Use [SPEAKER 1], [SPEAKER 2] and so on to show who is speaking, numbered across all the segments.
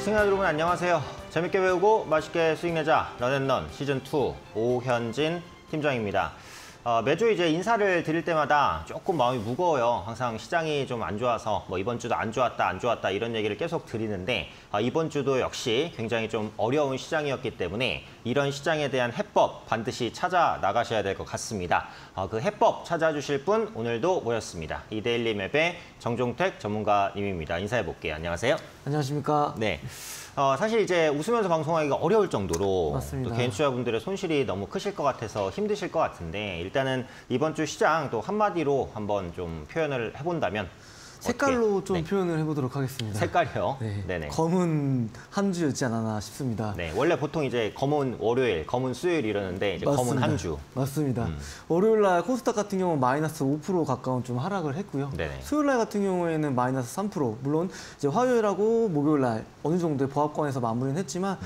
[SPEAKER 1] 시청자 여러분 안녕하세요. 재밌게 배우고 맛있게 수익 내자 런앤런 시즌2 오현진 팀장입니다. 매주 이제 인사를 드릴 때마다 조금 마음이 무거워요. 항상 시장이 좀 안 좋아서 뭐 이번 주도 안 좋았다 이런 얘기를 계속 드리는데 이번 주도 역시 굉장히 좀 어려운 시장이었기 때문에 이런 시장에 대한 해법 반드시 찾아 나가셔야 될 것 같습니다. 그 해법 찾아주실 분 오늘도 모였습니다. 이데일리 맵의 정종택 전문가님입니다. 인사해 볼게요. 안녕하세요.
[SPEAKER 2] 안녕하십니까.
[SPEAKER 1] 네. 사실 이제 웃으면서 방송하기가 어려울 정도로
[SPEAKER 2] 맞습니다.
[SPEAKER 1] 또 개인 투자분들의 손실이 너무 크실 것 같아서 힘드실 것 같은데 일단은 이번 주 시장 또 한마디로 한번 좀 표현을 해본다면
[SPEAKER 2] 색깔로
[SPEAKER 1] 어떻게?
[SPEAKER 2] 좀 표현을 해보도록 하겠습니다.
[SPEAKER 1] 색깔이요?
[SPEAKER 2] 네.
[SPEAKER 1] 네네.
[SPEAKER 2] 검은 한 주였지 않았나 싶습니다.
[SPEAKER 1] 네, 원래 보통 이제 검은 월요일, 검은 수요일 이러는데 이제 검은 한 주.
[SPEAKER 2] 맞습니다. 월요일 날 코스닥 같은 경우는 마이너스 5% 가까운 좀 하락을 했고요.
[SPEAKER 1] 네네.
[SPEAKER 2] 수요일 날 같은 경우에는 마이너스 3%. 물론 이제 화요일하고 목요일 날 어느 정도의 보합권에서 마무리는 했지만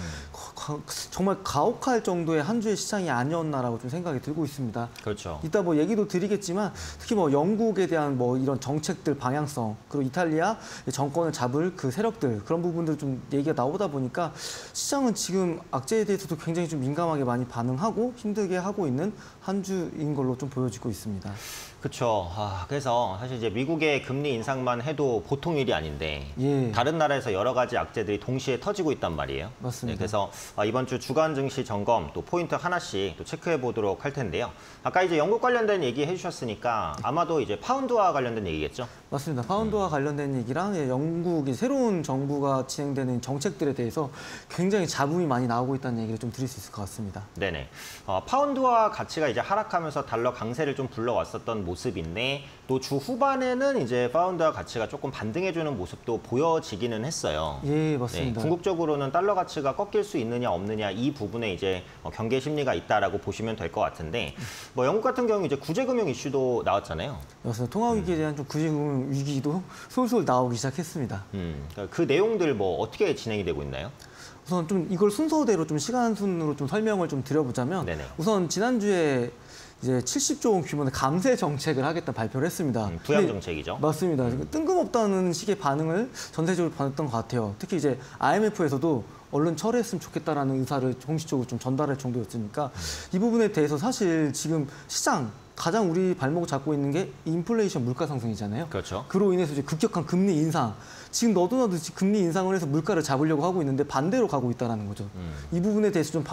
[SPEAKER 2] 정말 가혹할 정도의 한 주의 시장이 아니었나라고 좀 생각이 들고 있습니다.
[SPEAKER 1] 그렇죠.
[SPEAKER 2] 이따 뭐 얘기도 드리겠지만 특히 뭐 영국에 대한 뭐 이런 정책들 방향성 그리고 이탈리아 정권을 잡을 그 세력들 그런 부분들 좀 얘기가 나오다 보니까 시장은 지금 악재에 대해서도 굉장히 좀 민감하게 많이 반응하고 힘들게 하고 있는 한 주인 걸로 좀 보여지고 있습니다.
[SPEAKER 1] 그렇죠. 그래서 사실 이제 미국의 금리 인상만 해도 보통 일이 아닌데
[SPEAKER 2] 예.
[SPEAKER 1] 다른 나라에서 여러 가지 악재들이 동시에 터지고 있단 말이에요.
[SPEAKER 2] 맞습니다.
[SPEAKER 1] 네, 그래서 이번 주 주간 증시 점검 또 포인트 하나씩 또 체크해 보도록 할 텐데요. 아까 이제 영국 관련된 얘기 해주셨으니까 아마도 이제 파운드와 관련된 얘기겠죠?
[SPEAKER 2] 맞습니다. 파운드와 관련된 얘기랑 영국의 새로운 정부가 진행되는 정책들에 대해서 굉장히 잡음이 많이 나오고 있다는 얘기를 좀 드릴 수 있을 것 같습니다.
[SPEAKER 1] 네네. 파운드와 가치가 이제 하락하면서 달러 강세를 좀 불러왔었던 모습인데 또 주 후반에는 이제 파운드와 가치가 조금 반등해주는 모습도 보여지기는 했어요.
[SPEAKER 2] 예, 맞습니다.
[SPEAKER 1] 네, 궁극적으로는 달러 가치가 꺾일 수 있느냐 없느냐 이 부분에 이제 경계 심리가 있다라고 보시면 될 것 같은데 뭐 영국 같은 경우 이제 구제금융 이슈도 나왔잖아요.
[SPEAKER 2] 그래서 통화 위기에 대한 좀 구제금융 위기도 솔솔 나오기 시작했습니다.
[SPEAKER 1] 그러니까 그 내용들 뭐 어떻게 진행이 되고 있나요?
[SPEAKER 2] 우선 좀 이걸 순서대로 좀 시간 순으로 좀 설명을 좀 드려보자면
[SPEAKER 1] 네네.
[SPEAKER 2] 우선 지난주에 이제 70조 원 규모의 감세 정책을 하겠다 발표를 했습니다.
[SPEAKER 1] 부양 정책이죠.
[SPEAKER 2] 맞습니다. 뜬금없다는 식의 반응을 전세적으로 받았던 것 같아요. 특히 이제 IMF에서도 얼른 철회했으면 좋겠다라는 의사를 공식적으로 좀 전달할 정도였으니까 이 부분에 대해서 사실 지금 시장 가장 우리 발목을 잡고 있는 게 인플레이션 물가 상승이잖아요.
[SPEAKER 1] 그렇죠.
[SPEAKER 2] 그로 인해서 이제 급격한 금리 인상. 지금 너도나도 금리 인상을 해서 물가를 잡으려고 하고 있는데 반대로 가고 있다는 거죠. 이 부분에 대해서 좀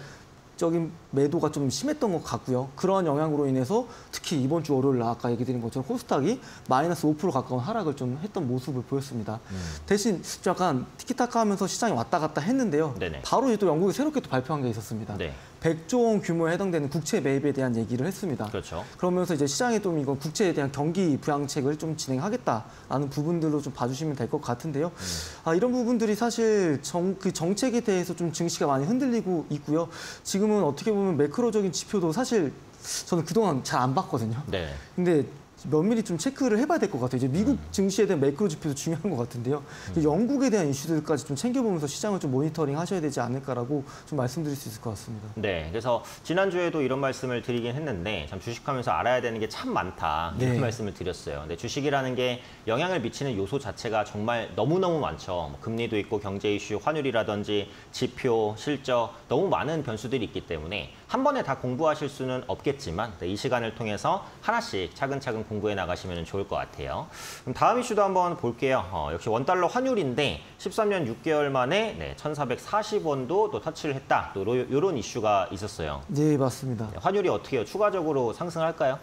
[SPEAKER 2] 반발적인 매도가 좀 심했던 것 같고요. 그러한 영향으로 인해서 특히 이번 주 월요일 날 아까 얘기 드린 것처럼 코스닥이 마이너스 5% 가까운 하락을 좀 했던 모습을 보였습니다. 대신 좀 약간 티키타카 하면서 시장이 왔다 갔다 했는데요.
[SPEAKER 1] 네네.
[SPEAKER 2] 바로 이제 또 영국이 새롭게 또 발표한 게 있었습니다.
[SPEAKER 1] 네.
[SPEAKER 2] 100조 원 규모에 해당되는 국채 매입에 대한 얘기를 했습니다.
[SPEAKER 1] 그렇죠.
[SPEAKER 2] 그러면서 이제 시장에 좀 이거 국채에 대한 경기 부양책을 좀 진행하겠다라는 부분들로 좀 봐주시면 될 것 같은데요. 이런 부분들이 사실 그 정책에 대해서 좀 증시가 많이 흔들리고 있고요. 지금은 어떻게 보면 매크로적인 지표도 사실 저는 그동안 잘 안 봤거든요.
[SPEAKER 1] 네.
[SPEAKER 2] 근데 면밀히 좀 체크를 해봐야 될 것 같아요. 이제 미국 증시에 대한 매크로 지표도 중요한 것 같은데요. 영국에 대한 이슈들까지 좀 챙겨보면서 시장을 좀 모니터링 하셔야 되지 않을까라고 좀 말씀드릴 수 있을 것 같습니다.
[SPEAKER 1] 네, 그래서 지난주에도 이런 말씀을 드리긴 했는데 참 주식하면서 알아야 되는 게 참 많다 이런
[SPEAKER 2] 네.
[SPEAKER 1] 말씀을 드렸어요. 근데 주식이라는 게 영향을 미치는 요소 자체가 정말 너무너무 많죠. 뭐 금리도 있고 경제 이슈, 환율이라든지 지표, 실적 너무 많은 변수들이 있기 때문에 한 번에 다 공부하실 수는 없겠지만 이 시간을 통해서 하나씩 차근차근 공부해 나가시면 좋을 것 같아요. 그럼 다음 이슈도 한번 볼게요. 역시 원달러 환율인데 13년 6개월 만에 1,440원도 또 터치를 했다. 또 이런 이슈가 있었어요.
[SPEAKER 2] 네, 맞습니다.
[SPEAKER 1] 환율이 어떻게 해요? 추가적으로 상승할까요?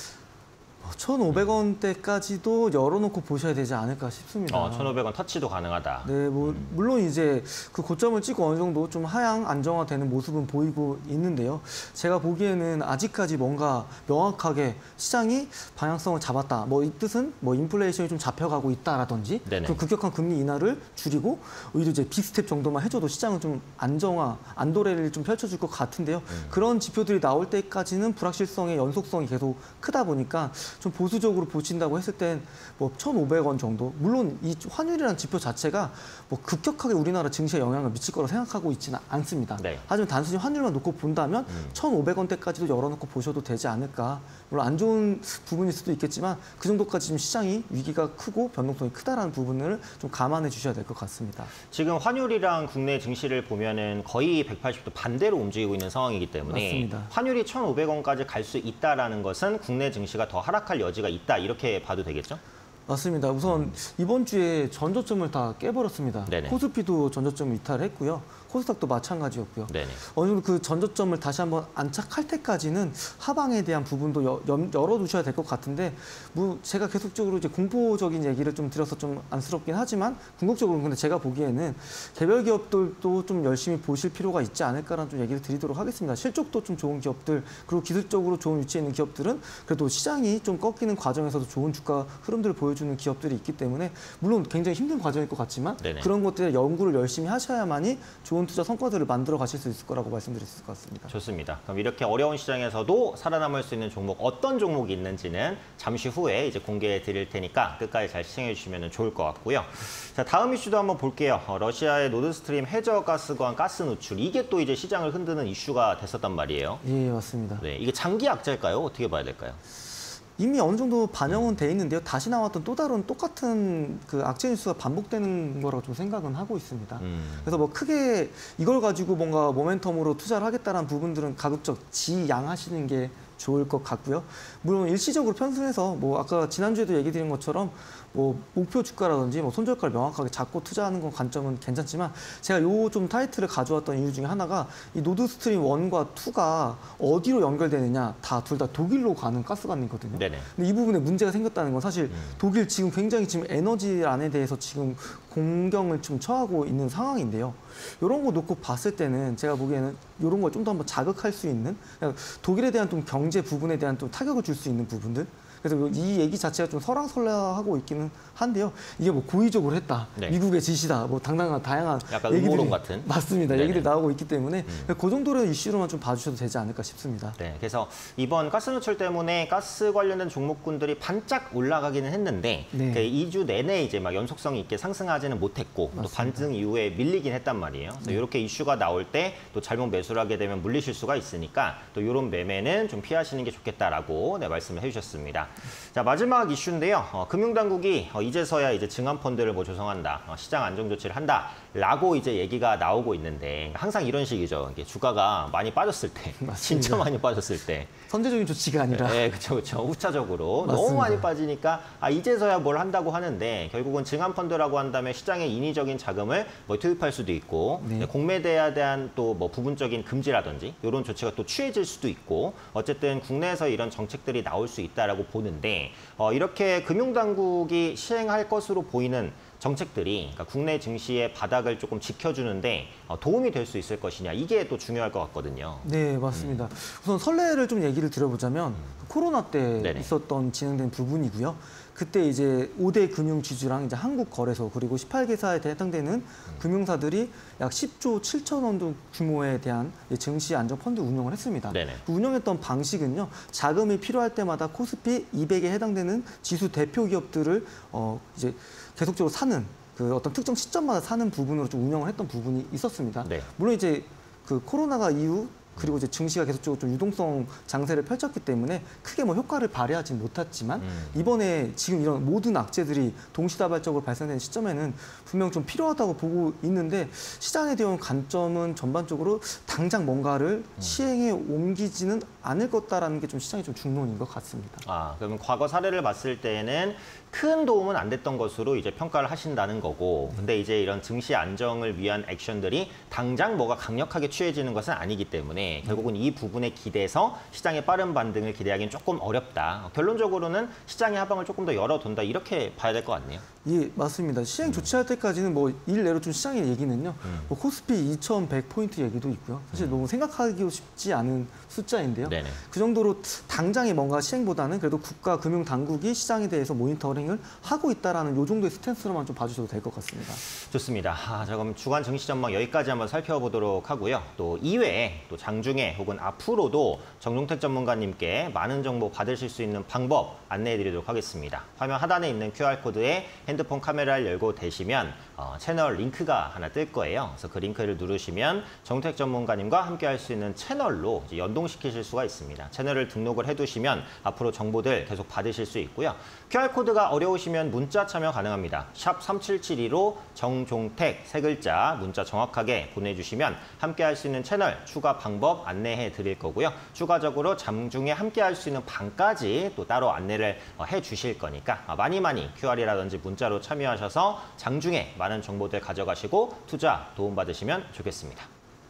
[SPEAKER 2] 1,500원대까지도 열어놓고 보셔야 되지 않을까 싶습니다.
[SPEAKER 1] 1,500원 터치도 가능하다.
[SPEAKER 2] 네, 뭐 물론 이제 그 고점을 찍고 어느 정도 좀 하향 안정화되는 모습은 보이고 있는데요. 제가 보기에는 아직까지 뭔가 명확하게 시장이 방향성을 잡았다. 뭐 이 뜻은 뭐 인플레이션이 좀 잡혀가고 있다라든지 그 급격한 금리 인하를 줄이고 오히려 이제 빅스텝 정도만 해줘도 시장은 좀 안정화, 안도래를 좀 펼쳐줄 것 같은데요. 그런 지표들이 나올 때까지는 불확실성의 연속성이 계속 크다 보니까 좀 보수적으로 보신다고 했을 땐 뭐 1,500원 정도. 물론 이 환율이라는 지표 자체가 뭐 급격하게 우리나라 증시에 영향을 미칠 거라고 생각하고 있지는 않습니다.
[SPEAKER 1] 네.
[SPEAKER 2] 하지만 단순히 환율만 놓고 본다면 1,500원대까지도 열어놓고 보셔도 되지 않을까. 물론 안 좋은 부분일 수도 있겠지만 그 정도까지 좀 시장이 위기가 크고 변동성이 크다라는 부분을 좀 감안해 주셔야 될 것 같습니다.
[SPEAKER 1] 지금 환율이랑 국내 증시를 보면은 거의 180도 반대로 움직이고 있는 상황이기 때문에
[SPEAKER 2] 맞습니다.
[SPEAKER 1] 환율이 1,500원까지 갈 수 있다라는 것은 국내 증시가 더 하락할 여지가 있다 이렇게 봐도 되겠죠?
[SPEAKER 2] 맞습니다. 우선 이번 주에 전저점을 다 깨버렸습니다.
[SPEAKER 1] 네네.
[SPEAKER 2] 코스피도 전저점을 이탈했고요. 코스닥도 마찬가지였고요.
[SPEAKER 1] 네네.
[SPEAKER 2] 어느 정도 그 전저점을 다시 한번 안착할 때까지는 하방에 대한 부분도 열어두셔야 될 것 같은데, 뭐 제가 계속적으로 이제 공포적인 얘기를 좀 드려서 좀 안쓰럽긴 하지만 궁극적으로는 근데 제가 보기에는 개별 기업들도 좀 열심히 보실 필요가 있지 않을까라는 좀 얘기를 드리도록 하겠습니다. 실적도 좀 좋은 기업들, 그리고 기술적으로 좋은 위치에 있는 기업들은 그래도 시장이 좀 꺾이는 과정에서도 좋은 주가 흐름들을 보여주는 기업들이 있기 때문에 물론 굉장히 힘든 과정일 것 같지만
[SPEAKER 1] 네네.
[SPEAKER 2] 그런 것들에 연구를 열심히 하셔야만이 좋은 투자 성과들을 만들어 가실 수 있을 거라고 말씀드릴 수 있을 것 같습니다.
[SPEAKER 1] 좋습니다. 그럼 이렇게 어려운 시장에서도 살아남을 수 있는 종목 어떤 종목이 있는지는 잠시 후에 이제 공개해 드릴 테니까 끝까지 잘 시청해 주시면 좋을 것 같고요. 자, 다음 이슈도 한번 볼게요. 러시아의 노드스트림 해저가스관 가스 누출, 이게 또 이제 시장을 흔드는 이슈가 됐었단 말이에요.
[SPEAKER 2] 예, 맞습니다.
[SPEAKER 1] 네, 이게 장기 악재일까요? 어떻게 봐야 될까요?
[SPEAKER 2] 이미 어느 정도 반영은 돼 있는데요. 다시 나왔던 또 다른 똑같은 그 악재 뉴스가 반복되는 거라고 좀 생각은 하고 있습니다. 그래서 뭐 크게 이걸 가지고 뭔가 모멘텀으로 투자를 하겠다는 부분들은 가급적 지양하시는 게 좋을 것 같고요. 물론 일시적으로 편승해서 뭐 아까 지난주에도 얘기 드린 것처럼 뭐 목표 주가라든지 뭐 손절가를 명확하게 잡고 투자하는 건 관점은 괜찮지만, 제가 요 좀 타이틀을 가져왔던 이유 중에 하나가 이 노드스트림 1과 2가 어디로 연결되느냐, 둘 다 독일로 가는 가스관이거든요.
[SPEAKER 1] 네네.
[SPEAKER 2] 근데 이 부분에 문제가 생겼다는 건 사실 독일 지금 굉장히 지금 에너지란에 대해서 지금 공경을 좀 처하고 있는 상황인데요. 이런 거 놓고 봤을 때는 제가 보기에는 이런 걸 좀 더 한번 자극할 수 있는, 독일에 대한 좀 경제 부분에 대한 좀 타격을 줄 수 있는 부분들. 그래서 이 얘기 자체가 좀 설왕설래하고 있기는 한데요. 이게 뭐 고의적으로 했다,
[SPEAKER 1] 네.
[SPEAKER 2] 미국의 지시다, 뭐 당당한 다양한
[SPEAKER 1] 약간
[SPEAKER 2] 얘기들이
[SPEAKER 1] 음모론 같은?
[SPEAKER 2] 맞습니다.
[SPEAKER 1] 네네.
[SPEAKER 2] 얘기들이 나오고 있기 때문에 그 정도의 이슈로만 좀 봐주셔도 되지 않을까 싶습니다.
[SPEAKER 1] 네, 그래서 이번 가스 누출 때문에 가스 관련된 종목군들이 반짝 올라가기는 했는데
[SPEAKER 2] 네.
[SPEAKER 1] 그 2주 내내 이제 막 연속성이 있게 상승하지는 못했고 또
[SPEAKER 2] 맞습니다.
[SPEAKER 1] 반등 이후에 밀리긴 했단 말이에요. 그래서 이렇게 이슈가 나올 때 또 잘못 매수를 하게 되면 물리실 수가 있으니까 또 이런 매매는 좀 피하시는 게 좋겠다라고 말씀을 해주셨습니다. 자, 마지막 이슈인데요. 금융당국이 이제서야 이제 증환펀드를 뭐 조성한다, 시장 안정 조치를 한다라고 이제 얘기가 나오고 있는데, 항상 이런 식이죠. 이게 주가가 많이 빠졌을 때, 진짜 많이 빠졌을 때.
[SPEAKER 2] 선제적인 조치가 아니라.
[SPEAKER 1] 네, 그렇죠. 후차적으로
[SPEAKER 2] 맞습니다.
[SPEAKER 1] 너무 많이 빠지니까 이제서야 뭘 한다고 하는데, 결국은 증환펀드라고 한다면 시장에 인위적인 자금을 뭐 투입할 수도 있고,
[SPEAKER 2] 네.
[SPEAKER 1] 공매대에 대한 또 뭐 부분적인 금지라든지 이런 조치가 또 취해질 수도 있고, 어쨌든 국내에서 이런 정책들이 나올 수 있다라고 보는데, 이렇게 금융당국이 시행할 것으로 보이는 정책들이 그러니까 국내 증시의 바닥을 조금 지켜주는데 도움이 될 수 있을 것이냐, 이게 또 중요할 것 같거든요.
[SPEAKER 2] 네, 맞습니다. 우선 선례를 좀 얘기를 드려보자면 코로나 때
[SPEAKER 1] 네네.
[SPEAKER 2] 있었던 진행된 부분이고요. 그때 이제 5대 금융지주랑 이제 한국거래소 그리고 18개사에 해당되는 금융사들이 약 10조 7천 원 정도 규모에 대한 증시 안정 펀드 운영을 했습니다.
[SPEAKER 1] 네네.
[SPEAKER 2] 그 운영했던 방식은요, 자금이 필요할 때마다 코스피 200에 해당되는 지수 대표 기업들을 이제 계속적으로 사는, 그 어떤 특정 시점마다 사는 부분으로 좀 운영을 했던 부분이 있었습니다.
[SPEAKER 1] 네.
[SPEAKER 2] 물론 이제 그 코로나가 이후 그리고 이제 증시가 계속적으로 좀 유동성 장세를 펼쳤기 때문에 크게 뭐 효과를 발휘하지 못했지만, 이번에 지금 이런 모든 악재들이 동시다발적으로 발생된 시점에는 분명 좀 필요하다고 보고 있는데, 시장에 대한 관점은 전반적으로 당장 뭔가를 시행에 옮기지는 않을 것다라는 게 좀 시장의 좀 중론인 것 같습니다.
[SPEAKER 1] 그러면 과거 사례를 봤을 때는 큰 도움은 안 됐던 것으로 이제 평가를 하신다는 거고, 근데 이제 이런 증시 안정을 위한 액션들이 당장 뭐가 강력하게 취해지는 것은 아니기 때문에 결국은 이 부분에 기대서 시장의 빠른 반등을 기대하기는 조금 어렵다. 결론적으로는 시장의 하방을 조금 더 열어둔다, 이렇게 봐야 될 것 같네요.
[SPEAKER 2] 예, 맞습니다. 시행 조치할 때까지는 뭐 일례로 좀 시장의 얘기는요, 뭐 코스피 2,100포인트 얘기도 있고요. 사실 너무 생각하기 쉽지 않은 숫자인데요.
[SPEAKER 1] 네네.
[SPEAKER 2] 그 정도로 당장의 뭔가 시행보다는 그래도 국가 금융 당국이 시장에 대해서 모니터를 발행을 하고 있다라는 요 정도의 스탠스로만 좀 봐주셔도 될 것 같습니다.
[SPEAKER 1] 좋습니다. 자, 그럼 주간 증시 전망 여기까지 한번 살펴보도록 하고요. 또 이외에 또 장중에 혹은 앞으로도 정종택 전문가님께 많은 정보 받으실 수 있는 방법 안내해드리도록 하겠습니다. 화면 하단에 있는 QR코드에 핸드폰 카메라를 열고 대시면 채널 링크가 하나 뜰 거예요. 그래서 그 링크를 누르시면 정택 전문가님과 함께 할 수 있는 채널로 이제 연동시키실 수가 있습니다. 채널을 등록을 해두시면 앞으로 정보들 계속 받으실 수 있고요. QR코드가 어려우시면 문자 참여 가능합니다. 샵 3772로 정종택 세 글자 문자 정확하게 보내주시면 함께 할 수 있는 채널 추가 방법 안내해 드릴 거고요. 추가적으로 장중에 함께 할 수 있는 방까지 또 따로 안내를 해 주실 거니까 많이 QR이라든지 문자로 참여하셔서 장중에 많은 정보들 가져가시고 투자 도움받으시면 좋겠습니다.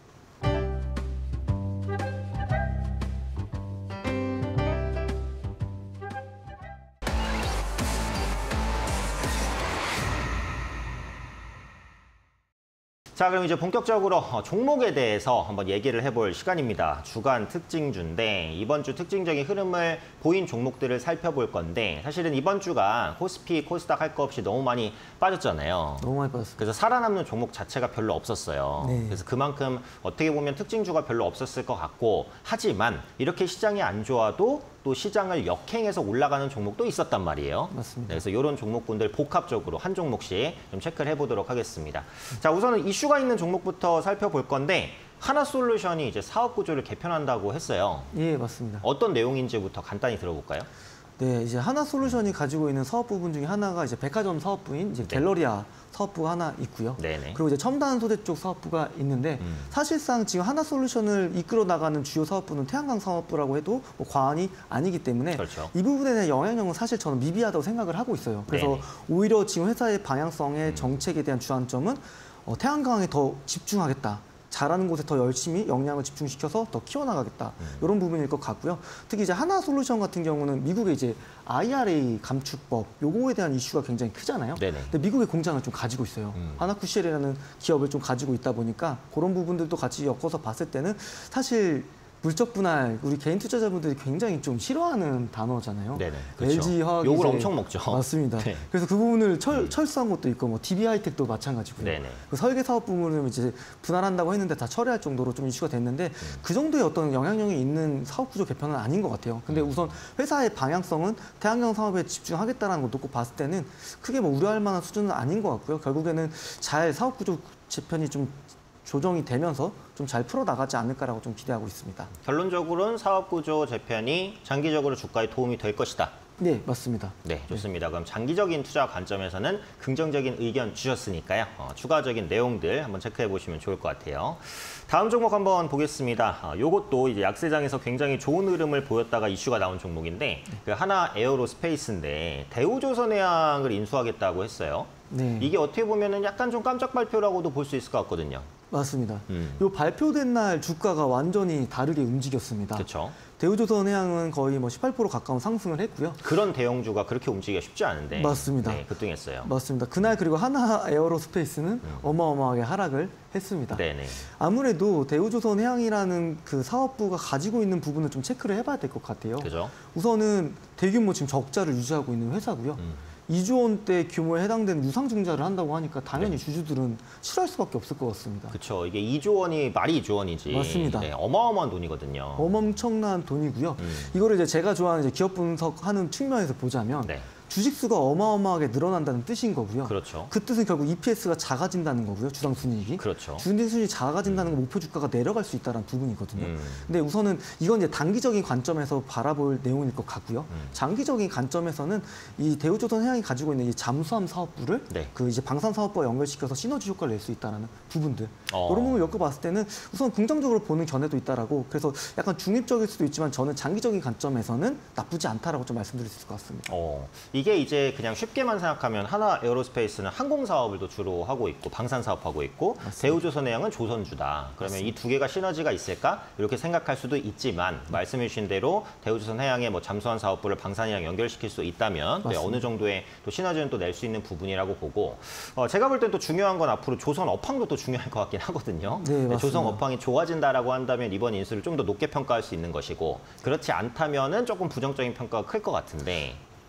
[SPEAKER 1] 자, 그럼 이제 본격적으로 종목에 대해서 한번 얘기를 해볼 시간입니다. 주간 특징주인데 이번 주 특징적인 흐름을 보인 종목들을 살펴볼 건데 사실은 이번 주가 코스피, 코스닥 할 거 없이 너무 많이 빠졌잖아요.
[SPEAKER 2] 너무 많이 빠졌습니다.
[SPEAKER 1] 그래서 살아남는 종목 자체가 별로 없었어요.
[SPEAKER 2] 네.
[SPEAKER 1] 그래서 그만큼 어떻게 보면 특징주가 별로 없었을 것 같고 하지만 이렇게 시장이 안 좋아도 또 시장을 역행해서 올라가는 종목도 있었단 말이에요.
[SPEAKER 2] 맞습니다.
[SPEAKER 1] 그래서 이런 종목군들 복합적으로 한 종목씩 좀 체크를 해보도록 하겠습니다. 자, 우선은 이슈가 있는 종목부터 살펴볼 건데 하나솔루션이 이제 사업 구조를 개편한다고 했어요.
[SPEAKER 2] 예, 맞습니다.
[SPEAKER 1] 어떤 내용인지부터 간단히 들어볼까요?
[SPEAKER 2] 네, 이제 하나솔루션이 가지고 있는 사업 부분 중에 하나가 이제 백화점 사업부인 이제 갤러리아 사업부가 하나 있고요.
[SPEAKER 1] 네네.
[SPEAKER 2] 그리고 이제 첨단 소재 쪽 사업부가 있는데 사실상 지금 하나솔루션을 이끌어 나가는 주요 사업부는 태양광 사업부라고 해도 뭐 과언이 아니기 때문에
[SPEAKER 1] 그렇죠.
[SPEAKER 2] 이 부분에 대한 영향력은 사실 저는 미비하다고 생각을 하고 있어요. 그래서
[SPEAKER 1] 네네.
[SPEAKER 2] 오히려 지금 회사의 방향성의 정책에 대한 주안점은 태양광에 더 집중하겠다. 잘하는 곳에 더 열심히 역량을 집중시켜서 더 키워나가겠다. 이런 부분일 것 같고요. 특히 이제 하나솔루션 같은 경우는 미국의 이제 IRA 감축법 요거에 대한 이슈가 굉장히 크잖아요.
[SPEAKER 1] 네네.
[SPEAKER 2] 근데 미국의 공장을 좀 가지고 있어요. 하나쿠시엘이라는 기업을 좀 가지고 있다 보니까 그런 부분들도 같이 엮어서 봤을 때는 사실 물적 분할 우리 개인 투자자분들이 굉장히 좀 싫어하는 단어잖아요.
[SPEAKER 1] 네네. 그렇죠.
[SPEAKER 2] LG 화학이
[SPEAKER 1] 욕을
[SPEAKER 2] 이제-
[SPEAKER 1] 엄청 먹죠.
[SPEAKER 2] 맞습니다.
[SPEAKER 1] 네.
[SPEAKER 2] 그래서 그 부분을 철수한 것도 있고 뭐 DB 하이텍도 마찬가지고요.
[SPEAKER 1] 네네.
[SPEAKER 2] 그 설계 사업 부분을 이제 분할한다고 했는데 다 철회할 정도로 좀 이슈가 됐는데 그 정도의 어떤 영향력이 있는 사업 구조 개편은 아닌 것 같아요. 근데 우선 회사의 방향성은 태양광 사업에 집중하겠다는 걸 놓고 봤을 때는 크게 뭐 우려할 만한 수준은 아닌 것 같고요. 결국에는 잘 사업 구조 재편이 좀 조정이 되면서 좀 잘 풀어나가지 않을까라고 좀 기대하고 있습니다.
[SPEAKER 1] 결론적으로는 사업구조 재편이 장기적으로 주가에 도움이 될 것이다.
[SPEAKER 2] 네, 맞습니다.
[SPEAKER 1] 네, 좋습니다. 그럼 장기적인 투자 관점에서는 긍정적인 의견 주셨으니까요. 추가적인 내용들 한번 체크해 보시면 좋을 것 같아요. 다음 종목 한번 보겠습니다. 요것도 이제 약세장에서 굉장히 좋은 흐름을 보였다가 이슈가 나온 종목인데 그 하나 에어로스페이스인데 대우조선해양을 인수하겠다고 했어요.
[SPEAKER 2] 네.
[SPEAKER 1] 이게 어떻게 보면은 약간 좀 깜짝 발표라고도 볼 수 있을 것 같거든요.
[SPEAKER 2] 맞습니다. 요 발표된 날 주가가 완전히 다르게 움직였습니다.
[SPEAKER 1] 그렇죠.
[SPEAKER 2] 대우조선해양은 거의 뭐 18% 가까운 상승을 했고요.
[SPEAKER 1] 그런 대형주가 그렇게 움직이기가 쉽지 않은데.
[SPEAKER 2] 맞습니다.
[SPEAKER 1] 네, 급등했어요.
[SPEAKER 2] 맞습니다. 그날 그리고 하나 에어로스페이스는 어마어마하게 하락을 했습니다.
[SPEAKER 1] 네네.
[SPEAKER 2] 아무래도 대우조선해양이라는 그 사업부가 가지고 있는 부분을 좀 체크를 해봐야 될 것 같아요.
[SPEAKER 1] 그죠?
[SPEAKER 2] 우선은 대규모 지금 적자를 유지하고 있는 회사고요. 2조 원대 규모에 해당되는 유상증자를 한다고 하니까 당연히 주주들은 싫어할 수밖에 없을 것 같습니다.
[SPEAKER 1] 그렇죠. 이게 2조 원이 말이 2조 원이지.
[SPEAKER 2] 맞습니다.
[SPEAKER 1] 네, 어마어마한 돈이거든요.
[SPEAKER 2] 엄청난 돈이고요. 이거를 이제 제가 좋아하는 이제 기업 분석하는 측면에서 보자면
[SPEAKER 1] 네.
[SPEAKER 2] 주식수가 어마어마하게 늘어난다는 뜻인 거고요.
[SPEAKER 1] 그렇죠.
[SPEAKER 2] 그 뜻은 결국 EPS가 작아진다는 거고요. 주당 순이익이.
[SPEAKER 1] 그렇죠.
[SPEAKER 2] 주당 순이익이 작아진다는 건 목표 주가가 내려갈 수 있다는 부분이거든요.
[SPEAKER 1] 음.
[SPEAKER 2] 근데 우선은 이건 이제 단기적인 관점에서 바라볼 내용일 것 같고요. 장기적인 관점에서는 이 대우조선해양이 가지고 있는 이 잠수함 사업부를
[SPEAKER 1] 네.
[SPEAKER 2] 그 이제 방산 사업부와 연결시켜서 시너지 효과를 낼 수 있다는 부분들.
[SPEAKER 1] 어.
[SPEAKER 2] 이런 부분을 엮어봤을 때는 우선 긍정적으로 보는 견해도 있다라고. 그래서 약간 중립적일 수도 있지만 저는 장기적인 관점에서는 나쁘지 않다라고 좀 말씀드릴 수 있을 것 같습니다.
[SPEAKER 1] 이게 이제 그냥 쉽게만 생각하면 하나 에어로스페이스는 항공 사업을 또 주로 하고 있고 방산 사업하고 있고 대우조선해양은 조선주다. 그러면 이 두 개가 시너지가 있을까? 이렇게 생각할 수도 있지만 말씀해 주신 대로 대우조선해양의 뭐 잠수함 사업부를 방산이랑 연결시킬 수 있다면 또 어느 정도의 또 시너지는 또 낼 수 있는 부분이라고 보고 제가 볼 땐 또 중요한 건 앞으로 조선업황도 또 중요할 것 같긴 하거든요.
[SPEAKER 2] 네, 맞습니다.
[SPEAKER 1] 조선업황이 좋아진다라고 한다면 이번 인수를 좀 더 높게 평가할 수 있는 것이고 그렇지 않다면은 조금 부정적인 평가가 클 것 같은데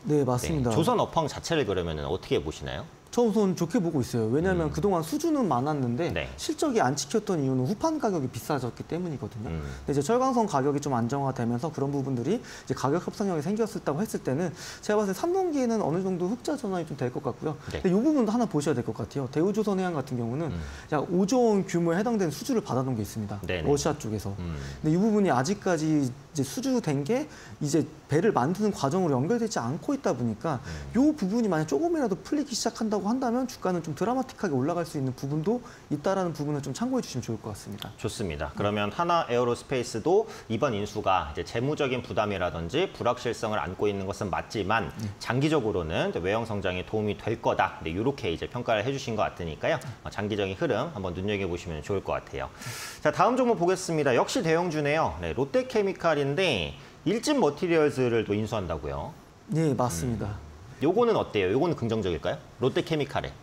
[SPEAKER 2] 네, 맞습니다.
[SPEAKER 1] 조선 업황 자체를 그러면 어떻게 보시나요?
[SPEAKER 2] 저 우선 좋게 보고 있어요. 왜냐하면 그동안 수주는 많았는데
[SPEAKER 1] 네.
[SPEAKER 2] 실적이 안 지켰던 이유는 후판 가격이 비싸졌기 때문이거든요. 근데 이제 철강성 가격이 좀 안정화되면서 그런 부분들이 이제 가격 협상력이 생겼다고 했을 때는 제가 봤을 때 3분기에는 어느 정도 흑자 전환이 좀 될 것 같고요.
[SPEAKER 1] 네.
[SPEAKER 2] 근데 이 부분도 하나 보셔야 될 것 같아요. 대우조선해양 같은 경우는 약 5조 원 규모에 해당되는 수주를 받아놓은 게 있습니다.
[SPEAKER 1] 네네.
[SPEAKER 2] 러시아 쪽에서. 근데 이 부분이 아직까지 이제 수주된 게 이제 배를 만드는 과정으로 연결되지 않고 있다 보니까 이 부분이 만약 조금이라도 풀리기 시작한다고 한다면 주가는 좀 드라마틱하게 올라갈 수 있는 부분도 있다라는 부분을 좀 참고해 주시면 좋을 것 같습니다.
[SPEAKER 1] 좋습니다. 그러면 하나 에어로스페이스도 이번 인수가 이제 재무적인 부담이라든지 불확실성을 안고 있는 것은 맞지만 장기적으로는 외형 성장에 도움이 될 거다. 이렇게 이제 평가를 해주신 것 같으니까요. 장기적인 흐름 한번 눈여겨 보시면 좋을 것 같아요. 자, 다음 종목 보겠습니다. 역시 대형주네요. 네, 롯데케미칼인데 일진 머티리얼즈를 또 인수한다고요.
[SPEAKER 2] 네, 맞습니다.
[SPEAKER 1] 요거는 어때요? 요거는 긍정적일까요? 롯데케미칼에.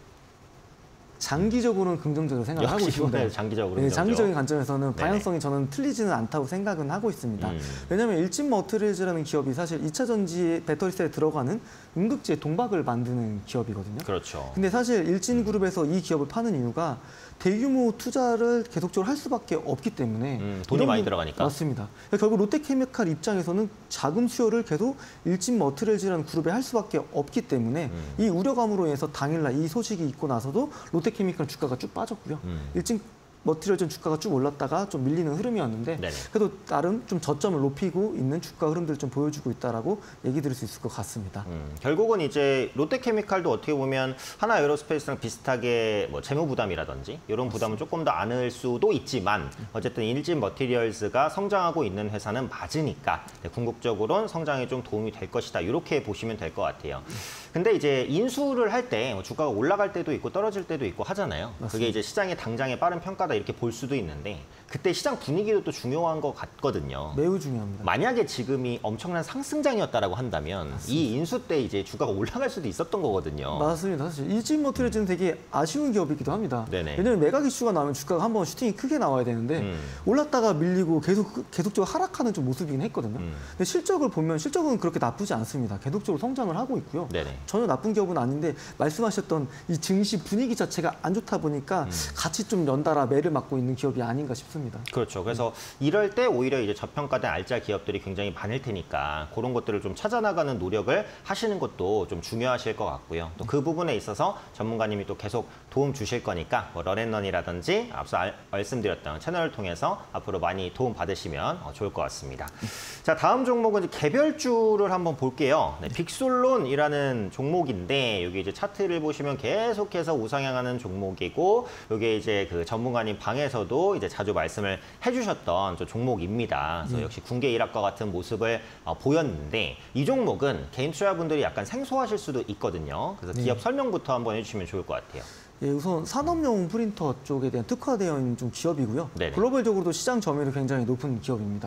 [SPEAKER 2] 장기적으로는 긍정적으로 생각을 하고
[SPEAKER 1] 역시
[SPEAKER 2] 있습니다.
[SPEAKER 1] 이번에 장기적으로
[SPEAKER 2] 네,
[SPEAKER 1] 긍정적.
[SPEAKER 2] 장기적인 관점에서는
[SPEAKER 1] 네네.
[SPEAKER 2] 방향성이 저는 틀리지는 않다고 생각은 하고 있습니다. 왜냐하면 일진 머티리얼즈라는 기업이 사실 2차 전지 배터리셀에 들어가는 응급제 동박을 만드는 기업이거든요.
[SPEAKER 1] 그렇죠.
[SPEAKER 2] 근데 사실 일진그룹에서 이 기업을 파는 이유가 대규모 투자를 계속적으로 할 수밖에 없기 때문에
[SPEAKER 1] 돈이
[SPEAKER 2] 이런
[SPEAKER 1] 많이
[SPEAKER 2] 부-
[SPEAKER 1] 들어가니까.
[SPEAKER 2] 맞습니다. 결국 롯데케미칼 입장에서는 자금 수요를 계속 일진 머티리얼즈라는 그룹에 할 수밖에 없기 때문에 이 우려감으로 인해서 당일날 이 소식이 있고 나서도 롯데케미칼 주가가 쭉 빠졌고요. 일진 머티리얼즈 주가가 쭉 올랐다가 좀 밀리는 흐름이었는데
[SPEAKER 1] 네네.
[SPEAKER 2] 그래도 나름 좀 저점을 높이고 있는 주가 흐름들을 좀 보여주고 있다라고 얘기 드릴 수 있을 것 같습니다.
[SPEAKER 1] 결국은 이제 롯데케미칼도 어떻게 보면 하나 에어로스페이스랑 비슷하게 뭐 재무 부담이라든지 이런 부담은 조금 더 안을 수도 있지만 어쨌든 일진 머티리얼즈가 성장하고 있는 회사는 맞으니까 궁극적으로는 성장에 좀 도움이 될 것이다. 이렇게 보시면 될 것 같아요. 근데 이제 인수를 할 때 주가가 올라갈 때도 있고 떨어질 때도 있고 하잖아요.
[SPEAKER 2] 맞습니다.
[SPEAKER 1] 그게 이제 시장의 당장의 빠른 평가다 이렇게 볼 수도 있는데 그때 시장 분위기도 또 중요한 것 같거든요.
[SPEAKER 2] 매우 중요합니다.
[SPEAKER 1] 만약에 지금이 엄청난 상승장이었다라고 한다면 이 인수 때 이제 주가가 올라갈 수도 있었던 거거든요.
[SPEAKER 2] 맞습니다. 사실 일진 머티리얼즈는 되게 아쉬운 기업이기도 합니다.
[SPEAKER 1] 네네.
[SPEAKER 2] 왜냐하면 매각 이슈가 나오면 주가가 한번 슈팅이 크게 나와야 되는데 올랐다가 밀리고 계속적으로 하락하는 좀 모습이긴 했거든요. 근데 실적을 보면 실적은 그렇게 나쁘지 않습니다. 계속적으로 성장을 하고 있고요.
[SPEAKER 1] 네네.
[SPEAKER 2] 전혀 나쁜 기업은 아닌데 말씀하셨던 이 증시 분위기 자체가 안 좋다 보니까 같이 좀 연달아 매를 맞고 있는 기업이 아닌가 싶습니다.
[SPEAKER 1] 그렇죠. 그래서 이럴 때 오히려 이제 저평가된 알짜 기업들이 굉장히 많을 테니까 그런 것들을 좀 찾아나가는 노력을 하시는 것도 좀 중요하실 것 같고요. 또 그 부분에 있어서 전문가님이 또 계속 도움 주실 거니까 뭐 런앤런이라든지 앞서 말씀드렸던 채널을 통해서 앞으로 많이 도움 받으시면 좋을 것 같습니다. 자, 다음 종목은 이제 개별주를 한번 볼게요. 네, 빅솔론이라는 종목인데 여기 이제 차트를 보시면 계속해서 우상향하는 종목이고 이게 이제 그 전문가님 방에서도 이제 자주 말씀을 해주셨던 저 종목입니다. 그래서 역시 군계 일학과 같은 모습을 보였는데 이 종목은 개인 투자분들이 약간 생소하실 수도 있거든요. 그래서 기업 설명부터 한번 해주시면 좋을 것 같아요.
[SPEAKER 2] 예, 우선 산업용 프린터 쪽에 대한 특화되어 있는 좀 기업이고요.
[SPEAKER 1] 네네.
[SPEAKER 2] 글로벌적으로도 시장 점유율이 굉장히 높은 기업입니다.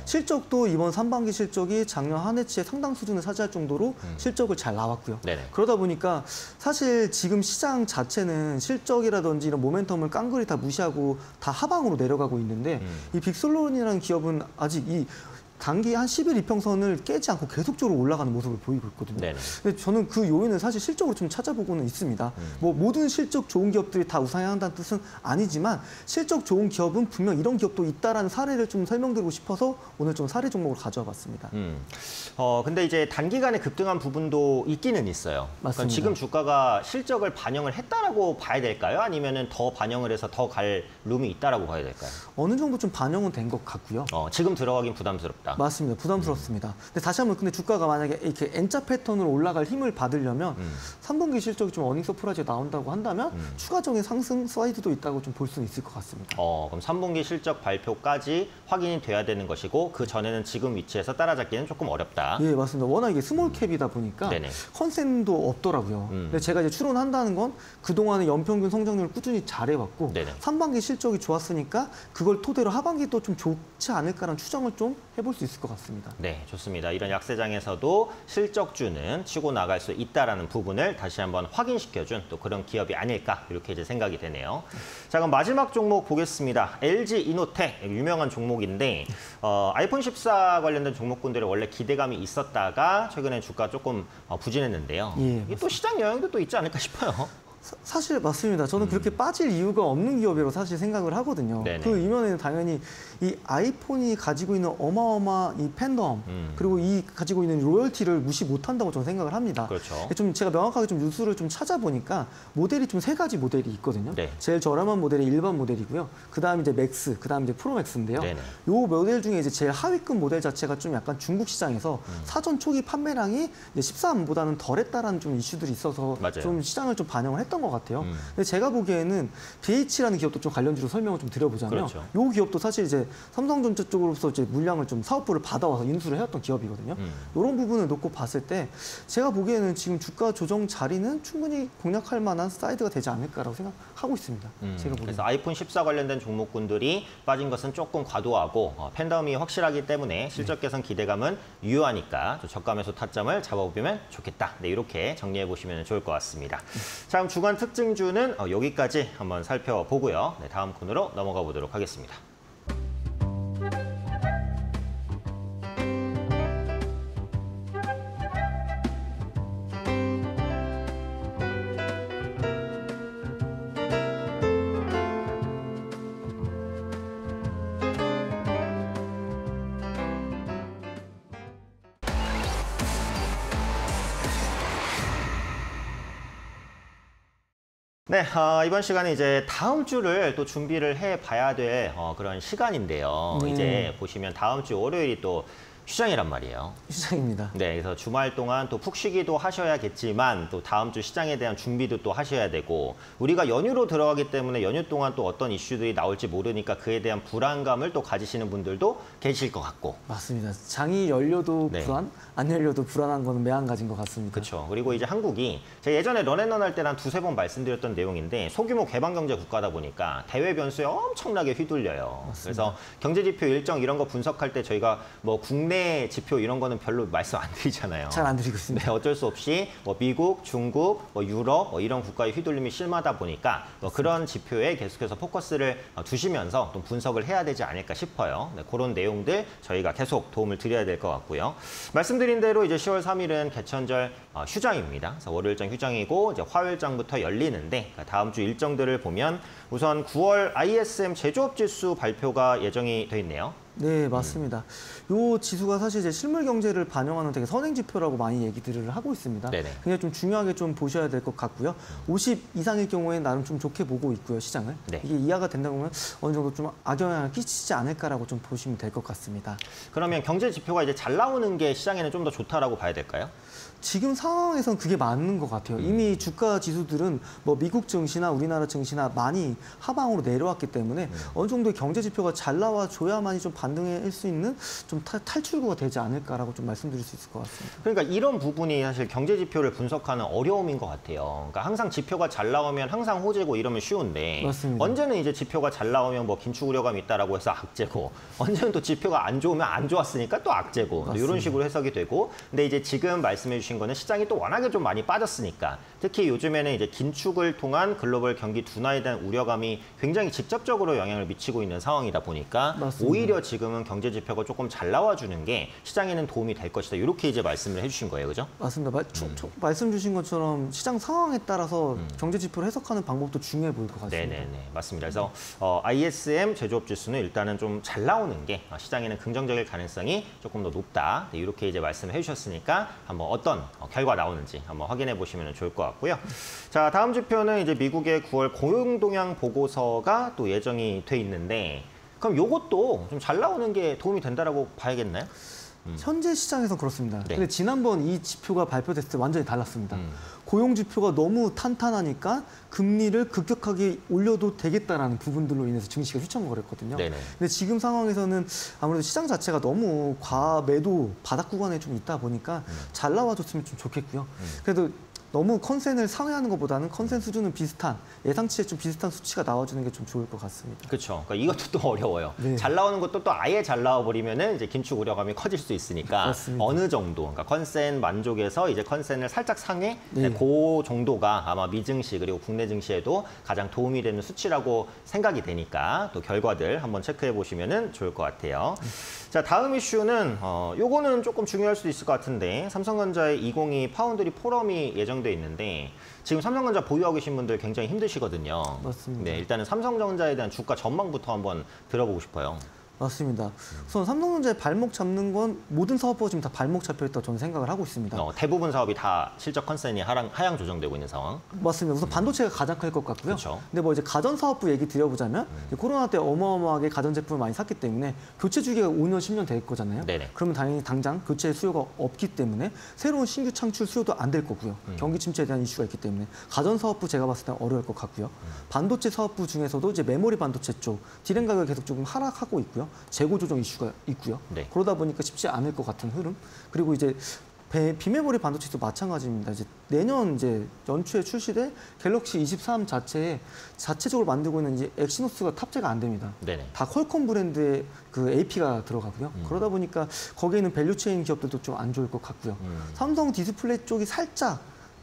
[SPEAKER 2] 실적도 이번 3반기 실적이 작년 한 해치의 상당 수준을 차지할 정도로 실적을 잘 나왔고요.
[SPEAKER 1] 네네.
[SPEAKER 2] 그러다 보니까 사실 지금 시장 자체는 실적이라든지 이런 모멘텀을 깡그리 다 무시하고 다 하방으로 내려가고 있는데 이 빅솔론이라는 기업은 아직 이 단기 한 10일 이평선을 깨지 않고 계속적으로 올라가는 모습을 보이고 있거든요.
[SPEAKER 1] 네네.
[SPEAKER 2] 근데 저는 그 요인은 사실 실적으로 좀 찾아보고는 있습니다. 뭐 모든 실적 좋은 기업들이 다 우상향한다는 뜻은 아니지만 실적 좋은 기업은 분명 이런 기업도 있다라는 사례를 좀 설명드리고 싶어서 오늘 좀 사례 종목을 가져와 봤습니다.
[SPEAKER 1] 근데 이제 단기간에 급등한 부분도 있기는 있어요. 그러니까
[SPEAKER 2] 맞습니다.
[SPEAKER 1] 지금 주가가 실적을 반영을 했다라고 봐야 될까요? 아니면은 더 반영을 해서 더 갈 룸이 있다라고 봐야 될까요?
[SPEAKER 2] 어느 정도 좀 반영은 된 것 같고요.
[SPEAKER 1] 지금 들어가긴 부담스럽다.
[SPEAKER 2] 맞습니다. 부담스럽습니다. 근데 다시 한번 근데 주가가 만약에 이렇게 N자 패턴으로 올라갈 힘을 받으려면 3분기 실적이 좀 어닝 서프라이즈 나온다고 한다면 추가적인 상승 슬라이드도 있다고 좀 볼 수는 있을 것 같습니다.
[SPEAKER 1] 그럼 3분기 실적 발표까지 확인이 돼야 되는 것이고 그 전에는 지금 위치에서 따라잡기는 조금 어렵다.
[SPEAKER 2] 예, 맞습니다. 워낙 이게 스몰 캡이다 보니까
[SPEAKER 1] 네네.
[SPEAKER 2] 컨센도 없더라고요. 근데 제가 이제 추론한다는 건 그동안의 연평균 성장률을 꾸준히 잘해왔고
[SPEAKER 1] 네네.
[SPEAKER 2] 3반기 실적이 좋았으니까 그걸 토대로 하반기도 좀 좋지 않을까라는 추정을 좀 해볼 수 수 있을 것 같습니다.
[SPEAKER 1] 네, 좋습니다. 이런 약세장에서도 실적주는 치고 나갈 수 있다라는 부분을 다시 한번 확인시켜준 또 그런 기업이 아닐까 이렇게 이제 생각이 되네요. 자, 그럼 마지막 종목 보겠습니다. LG 이노텍 유명한 종목인데 아이폰 14 관련된 종목군들이 원래 기대감이 있었다가 최근에 주가 조금 부진했는데요.
[SPEAKER 2] 예,
[SPEAKER 1] 이게 또 시장 영향도 또 있지 않을까 싶어요.
[SPEAKER 2] 사실 맞습니다. 저는 그렇게 빠질 이유가 없는 기업이라고 사실 생각을 하거든요.
[SPEAKER 1] 네네.
[SPEAKER 2] 그 이면에는 당연히 이 아이폰이 가지고 있는 어마어마한 이 팬덤 그리고 이 가지고 있는 로열티를 무시 못한다고 저는 생각을 합니다.
[SPEAKER 1] 그렇죠.
[SPEAKER 2] 좀 제가 명확하게 좀 뉴스를 좀 찾아보니까 모델이 좀 세 가지 모델이 있거든요.
[SPEAKER 1] 네.
[SPEAKER 2] 제일 저렴한 모델이 일반 모델이고요. 그다음 이제 맥스, 그다음 이제 프로 맥스인데요.
[SPEAKER 1] 네네.
[SPEAKER 2] 요 모델 중에 이제 제일 하위급 모델 자체가 좀 약간 중국 시장에서 사전 초기 판매량이 이제 13보다는 덜했다라는 좀 이슈들이 있어서
[SPEAKER 1] 맞아요.
[SPEAKER 2] 좀 시장을 좀 반영을 했던 것 같아요. 근데 제가 보기에는 BH라는 기업도 좀 관련주로 설명을 좀 드려보자면,
[SPEAKER 1] 그렇죠.
[SPEAKER 2] 요 기업도 사실 이제 삼성전자 쪽으로서 이제 물량을 좀 사업부를 받아와서 인수를 해왔던 기업이거든요. 이런 부분을 놓고 봤을 때 제가 보기에는 지금 주가 조정 자리는 충분히 공략할 만한 사이드가 되지 않을까라고 생각하고 있습니다. 제가 보기에는.
[SPEAKER 1] 그래서 아이폰 14 관련된 종목군들이 빠진 것은 조금 과도하고 팬덤이 확실하기 때문에 실적 개선 기대감은 유효하니까 좀 저가 매수 타점을 잡아보면 좋겠다. 네, 이렇게 정리해 보시면 좋을 것 같습니다. 자, 그럼 주간 특징주는 여기까지 한번 살펴보고요. 네, 다음 코너로 넘어가 보도록 하겠습니다. 네, 이번 시간에 이제 다음 주를 또 준비를 해봐야 될 그런 시간인데요. 이제 보시면 다음 주 월요일이 또 휴장이란 말이에요.
[SPEAKER 2] 시장입니다.
[SPEAKER 1] 네, 그래서 주말 동안 또 푹 쉬기도 하셔야겠지만 또 다음 주 시장에 대한 준비도 또 하셔야 되고 우리가 연휴로 들어가기 때문에 연휴 동안 또 어떤 이슈들이 나올지 모르니까 그에 대한 불안감을 또 가지시는 분들도 계실 것 같고.
[SPEAKER 2] 맞습니다. 장이 열려도
[SPEAKER 1] 네.
[SPEAKER 2] 불안, 안 열려도 불안한 거는 매한가지인 것 같습니다.
[SPEAKER 1] 그렇죠. 그리고 이제 한국이 제가 예전에 런앤런 할 때는 한 두세 번 말씀드렸던 내용인데 소규모 개방경제 국가다 보니까 대외 변수에 엄청나게 휘둘려요. 그래서 경제지표 일정 이런 거 분석할 때 저희가 뭐 국내 지표 이런 거는 별로 말씀 안 드리잖아요.
[SPEAKER 2] 잘 안 드리고 있습니다.
[SPEAKER 1] 네, 어쩔 수 없이 뭐 미국, 중국, 뭐 유럽 이런 국가의 휘둘림이 심하다 보니까 그런 지표에 계속해서 포커스를 두시면서 좀 분석을 해야 되지 않을까 싶어요. 네, 그런 내용들 저희가 계속 도움을 드려야 될 것 같고요. 말씀드린 대로 이제 10월 3일은 개천절 휴장입니다. 그래서 월요일장 휴장이고 이제 화요일장부터 열리는데 다음 주 일정들을 보면 우선 9월 ISM 제조업 지수 발표가 예정이 돼 있네요.
[SPEAKER 2] 네, 맞습니다. 요 지수가 사실 이제 실물 경제를 반영하는 되게 선행 지표라고 많이 얘기들을 하고 있습니다.
[SPEAKER 1] 네네.
[SPEAKER 2] 굉장히 좀 중요하게 좀 보셔야 될 것 같고요. 50 이상일 경우에 나름 좀 좋게 보고 있고요, 시장을.
[SPEAKER 1] 네.
[SPEAKER 2] 이게 이하가 된다고 하면 어느 정도 좀 악영향을 끼치지 않을까라고 좀 보시면 될 것 같습니다.
[SPEAKER 1] 그러면 경제 지표가 이제 잘 나오는 게 시장에는 좀 더 좋다라고 봐야 될까요?
[SPEAKER 2] 지금 상황에선 그게 맞는 것 같아요. 이미 주가 지수들은 뭐 미국 증시나 우리나라 증시나 많이 하방으로 내려왔기 때문에 어느 정도의 경제 지표가 잘 나와줘야만이 좀 반등할 수 있는 좀 탈출구가 되지 않을까라고 좀 말씀드릴 수 있을 것 같습니다.
[SPEAKER 1] 그러니까 이런 부분이 사실 경제 지표를 분석하는 어려움인 것 같아요. 그러니까 항상 지표가 잘 나오면 항상 호재고 이러면 쉬운데
[SPEAKER 2] 맞습니다.
[SPEAKER 1] 언제는 이제 지표가 잘 나오면 뭐 긴축 우려감이 있다라고 해서 악재고 언제는 또 지표가 안 좋으면 안 좋았으니까 또 악재고
[SPEAKER 2] 맞습니다.
[SPEAKER 1] 이런 식으로 해석이 되고 근데 이제 지금 말씀해 주신 거는 시장이 또 워낙에 좀 많이 빠졌으니까 특히 요즘에는 이제 긴축을 통한 글로벌 경기 둔화에 대한 우려감이 굉장히 직접적으로 영향을 미치고 있는 상황이다 보니까
[SPEAKER 2] 맞습니다.
[SPEAKER 1] 오히려 지금은 경제 지표가 조금 잘 나와주는 게 시장에는 도움이 될 것이다. 이렇게 이제 말씀을 해주신 거예요, 그죠?
[SPEAKER 2] 맞습니다. 말씀 주신 것처럼 시장 상황에 따라서 경제 지표를 해석하는 방법도 중요해 보일 것 같습니다.
[SPEAKER 1] 네네네, 맞습니다. 그래서 ISM 제조업 지수는 일단은 좀 잘 나오는 게 시장에는 긍정적일 가능성이 조금 더 높다. 네, 이렇게 이제 말씀을 해주셨으니까 한번 어떤 결과 나오는지 한번 확인해 보시면 좋을 것 같고요. 자, 다음 지표는 이제 미국의 9월 고용 동향 보고서가 또 예정이 돼 있는데 그럼 요것도 좀 잘 나오는 게 도움이 된다라고 봐야겠나요?
[SPEAKER 2] 현재 시장에서 그렇습니다.
[SPEAKER 1] 네.
[SPEAKER 2] 근데 지난번 이 지표가 발표됐을 때 완전히 달랐습니다. 고용 지표가 너무 탄탄하니까 금리를 급격하게 올려도 되겠다라는 부분들로 인해서 증시가 휘청거렸거든요.
[SPEAKER 1] 네네.
[SPEAKER 2] 근데 지금 상황에서는 아무래도 시장 자체가 너무 과매도 바닥 구간에 좀 있다 보니까 잘 나와줬으면 좀 좋겠고요. 그래도 너무 컨센을 상회하는 것보다는 컨센 수준은 비슷한 예상치에 좀 비슷한 수치가 나와주는 게 좀 좋을 것 같습니다.
[SPEAKER 1] 그렇죠. 그러니까 이것도 또 어려워요.
[SPEAKER 2] 네.
[SPEAKER 1] 잘 나오는 것도 또 아예 잘 나와버리면은 이제 긴축 우려감이 커질 수 있으니까
[SPEAKER 2] 맞습니다.
[SPEAKER 1] 어느 정도, 그러니까 컨센 만족에서 이제 컨센을 살짝 상해,
[SPEAKER 2] 네.
[SPEAKER 1] 그 정도가 아마 미증시 그리고 국내 증시에도 가장 도움이 되는 수치라고 생각이 되니까 또 결과들 한번 체크해 보시면은 좋을 것 같아요. 자, 다음 이슈는 요거는 조금 중요할 수도 있을 것 같은데 삼성전자의 2022 파운드리 포럼이 예정돼 있는데 지금 삼성전자 보유하고 계신 분들 굉장히 힘드시거든요.
[SPEAKER 2] 맞습니다.
[SPEAKER 1] 네, 일단은 삼성전자에 대한 주가 전망부터 한번 들어보고 싶어요.
[SPEAKER 2] 맞습니다. 우선 삼성전자의 발목 잡는 건 모든 사업부가 지금 다 발목 잡혀있다고 저는 생각을 하고 있습니다.
[SPEAKER 1] 대부분 사업이 다 실적 컨센이 하향 조정되고 있는 상황.
[SPEAKER 2] 맞습니다. 우선 반도체가 가장 클 것 같고요.
[SPEAKER 1] 그렇죠.
[SPEAKER 2] 근데 뭐 이제 가전 사업부 얘기 드려보자면 이제 코로나 때 어마어마하게 가전 제품을 많이 샀기 때문에 교체 주기가 5년, 10년 될 거잖아요.
[SPEAKER 1] 네네.
[SPEAKER 2] 그러면 당연히 당장 교체 수요가 없기 때문에 새로운 신규 창출 수요도 안 될 거고요. 경기 침체에 대한 이슈가 있기 때문에 가전 사업부 제가 봤을 때 어려울 것 같고요. 반도체 사업부 중에서도 이제 메모리 반도체 쪽 디램 가격이 계속 조금 하락하고 있고요. 재고 조정 이슈가 있고요.
[SPEAKER 1] 네.
[SPEAKER 2] 그러다 보니까 쉽지 않을 것 같은 흐름. 그리고 이제 비메모리 반도체도 마찬가지입니다. 이제 내년 이제 연초에 출시될 갤럭시 23 자체적으로 만들고 있는 이제 엑시노스가 탑재가 안 됩니다.
[SPEAKER 1] 네네.
[SPEAKER 2] 다 퀄컴 브랜드의 그 AP가 들어가고요. 그러다 보니까 거기에 있는 밸류체인 기업들도 좀 안 좋을 것 같고요. 삼성 디스플레이 쪽이 살짝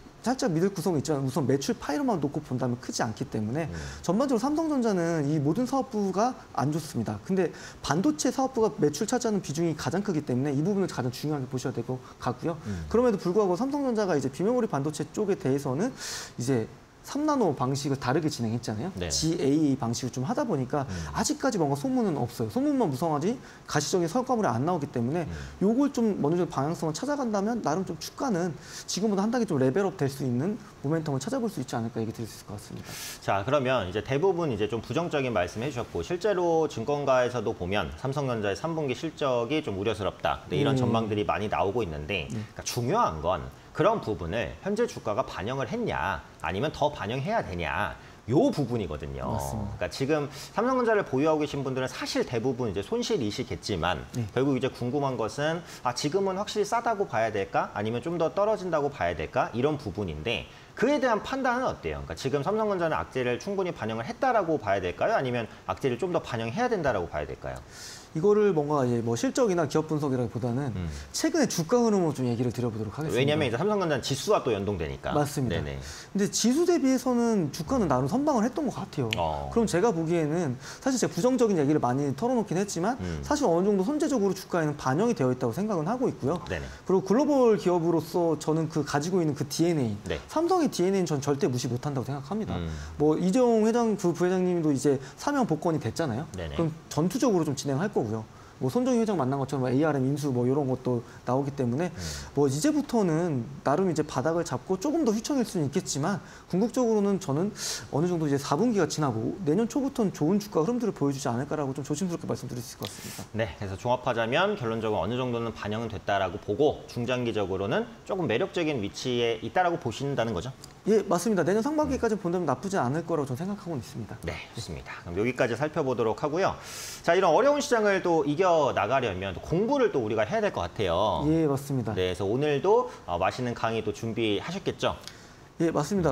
[SPEAKER 2] 믿을 구성이 있지만 우선 매출 파이로만 놓고 본다면 크지 않기 때문에 전반적으로 삼성전자는 이 모든 사업부가 안 좋습니다. 근데 반도체 사업부가 매출 차지하는 비중이 가장 크기 때문에 이 부분을 가장 중요하게 보셔야 될 것 같고요. 그럼에도 불구하고 삼성전자가 이제 비메모리 반도체 쪽에 대해서는 이제 3나노 방식을 다르게 진행했잖아요.
[SPEAKER 1] 네.
[SPEAKER 2] GAA 방식을 좀 하다 보니까 아직까지 뭔가 소문은 없어요. 소문만 무성하지 가시적인 성과물이 안 나오기 때문에 요걸 좀 어느 정도 방향성을 찾아간다면 나름 좀 주가는 지금보다 한 단계 좀 레벨업 될 수 있는 모멘텀을 찾아볼 수 있지 않을까 얘기 드릴 수 있을 것 같습니다.
[SPEAKER 1] 자, 그러면 이제 대부분 이제 좀 부정적인 말씀해 주셨고 실제로 증권가에서도 보면 삼성전자의 3분기 실적이 좀 우려스럽다. 네, 이런 전망들이 많이 나오고 있는데 그러니까 중요한 건 그런 부분을 현재 주가가 반영을 했냐 아니면 더 반영해야 되냐 요 부분이거든요.
[SPEAKER 2] 맞습니다.
[SPEAKER 1] 그러니까 지금 삼성전자를 보유하고 계신 분들은 사실 대부분 이제 손실이시겠지만 결국 이제 궁금한 것은 지금은 확실히 싸다고 봐야 될까 아니면 좀 더 떨어진다고 봐야 될까 이런 부분인데 그에 대한 판단은 어때요? 그러니까 지금 삼성전자는 악재를 충분히 반영을 했다라고 봐야 될까요? 아니면 악재를 좀 더 반영해야 된다라고 봐야 될까요?
[SPEAKER 2] 이거를 뭔가 이제 뭐 실적이나 기업 분석이라기보다는 최근에 주가 흐름으로 좀 얘기를 드려보도록 하겠습니다.
[SPEAKER 1] 왜냐하면 이제 삼성전자는 지수와 또 연동되니까.
[SPEAKER 2] 맞습니다.
[SPEAKER 1] 네네.
[SPEAKER 2] 근데 지수 대비해서는 주가는 나름 선방을 했던 것 같아요. 그럼 제가 보기에는 사실 제가 부정적인 얘기를 많이 털어놓긴 했지만 사실 어느 정도 선제적으로 주가에는 반영이 되어 있다고 생각은 하고 있고요.
[SPEAKER 1] 네네.
[SPEAKER 2] 그리고 글로벌 기업으로서 저는 그 가지고 있는 그 DNA,
[SPEAKER 1] 네.
[SPEAKER 2] 삼성의 DNA는 전 절대 무시 못한다고 생각합니다. 뭐 이재용 회장 부회장님도 이제 사면 복권이 됐잖아요.
[SPEAKER 1] 네네.
[SPEAKER 2] 그럼 전투적으로 좀 진행할 거고요. 뭐 손정희 회장 만난 것처럼 ARM 인수 뭐 이런 것도 나오기 때문에 뭐 이제부터는 나름 이제 바닥을 잡고 조금 더 휘청일 수는 있겠지만 궁극적으로는 저는 어느 정도 이제 4분기가 지나고 내년 초부터는 좋은 주가 흐름들을 보여주지 않을까라고 좀 조심스럽게 말씀드릴 수 있을 것 같습니다.
[SPEAKER 1] 네, 그래서 종합하자면 결론적으로 어느 정도는 반영은 됐다라고 보고 중장기적으로는 조금 매력적인 위치에 있다라고 보신다는 거죠?
[SPEAKER 2] 예, 맞습니다. 내년 상반기까지 본다면 나쁘지 않을 거라고 저는 생각하고 있습니다.
[SPEAKER 1] 네, 좋습니다. 그럼 여기까지 살펴보도록 하고요. 자, 이런 어려운 시장을 또 이겨 나가려면 또 공부를 또 우리가 해야 될 것 같아요.
[SPEAKER 2] 예, 맞습니다.
[SPEAKER 1] 네, 그래서 오늘도 맛있는 강의 또 준비하셨겠죠?
[SPEAKER 2] 예, 맞습니다.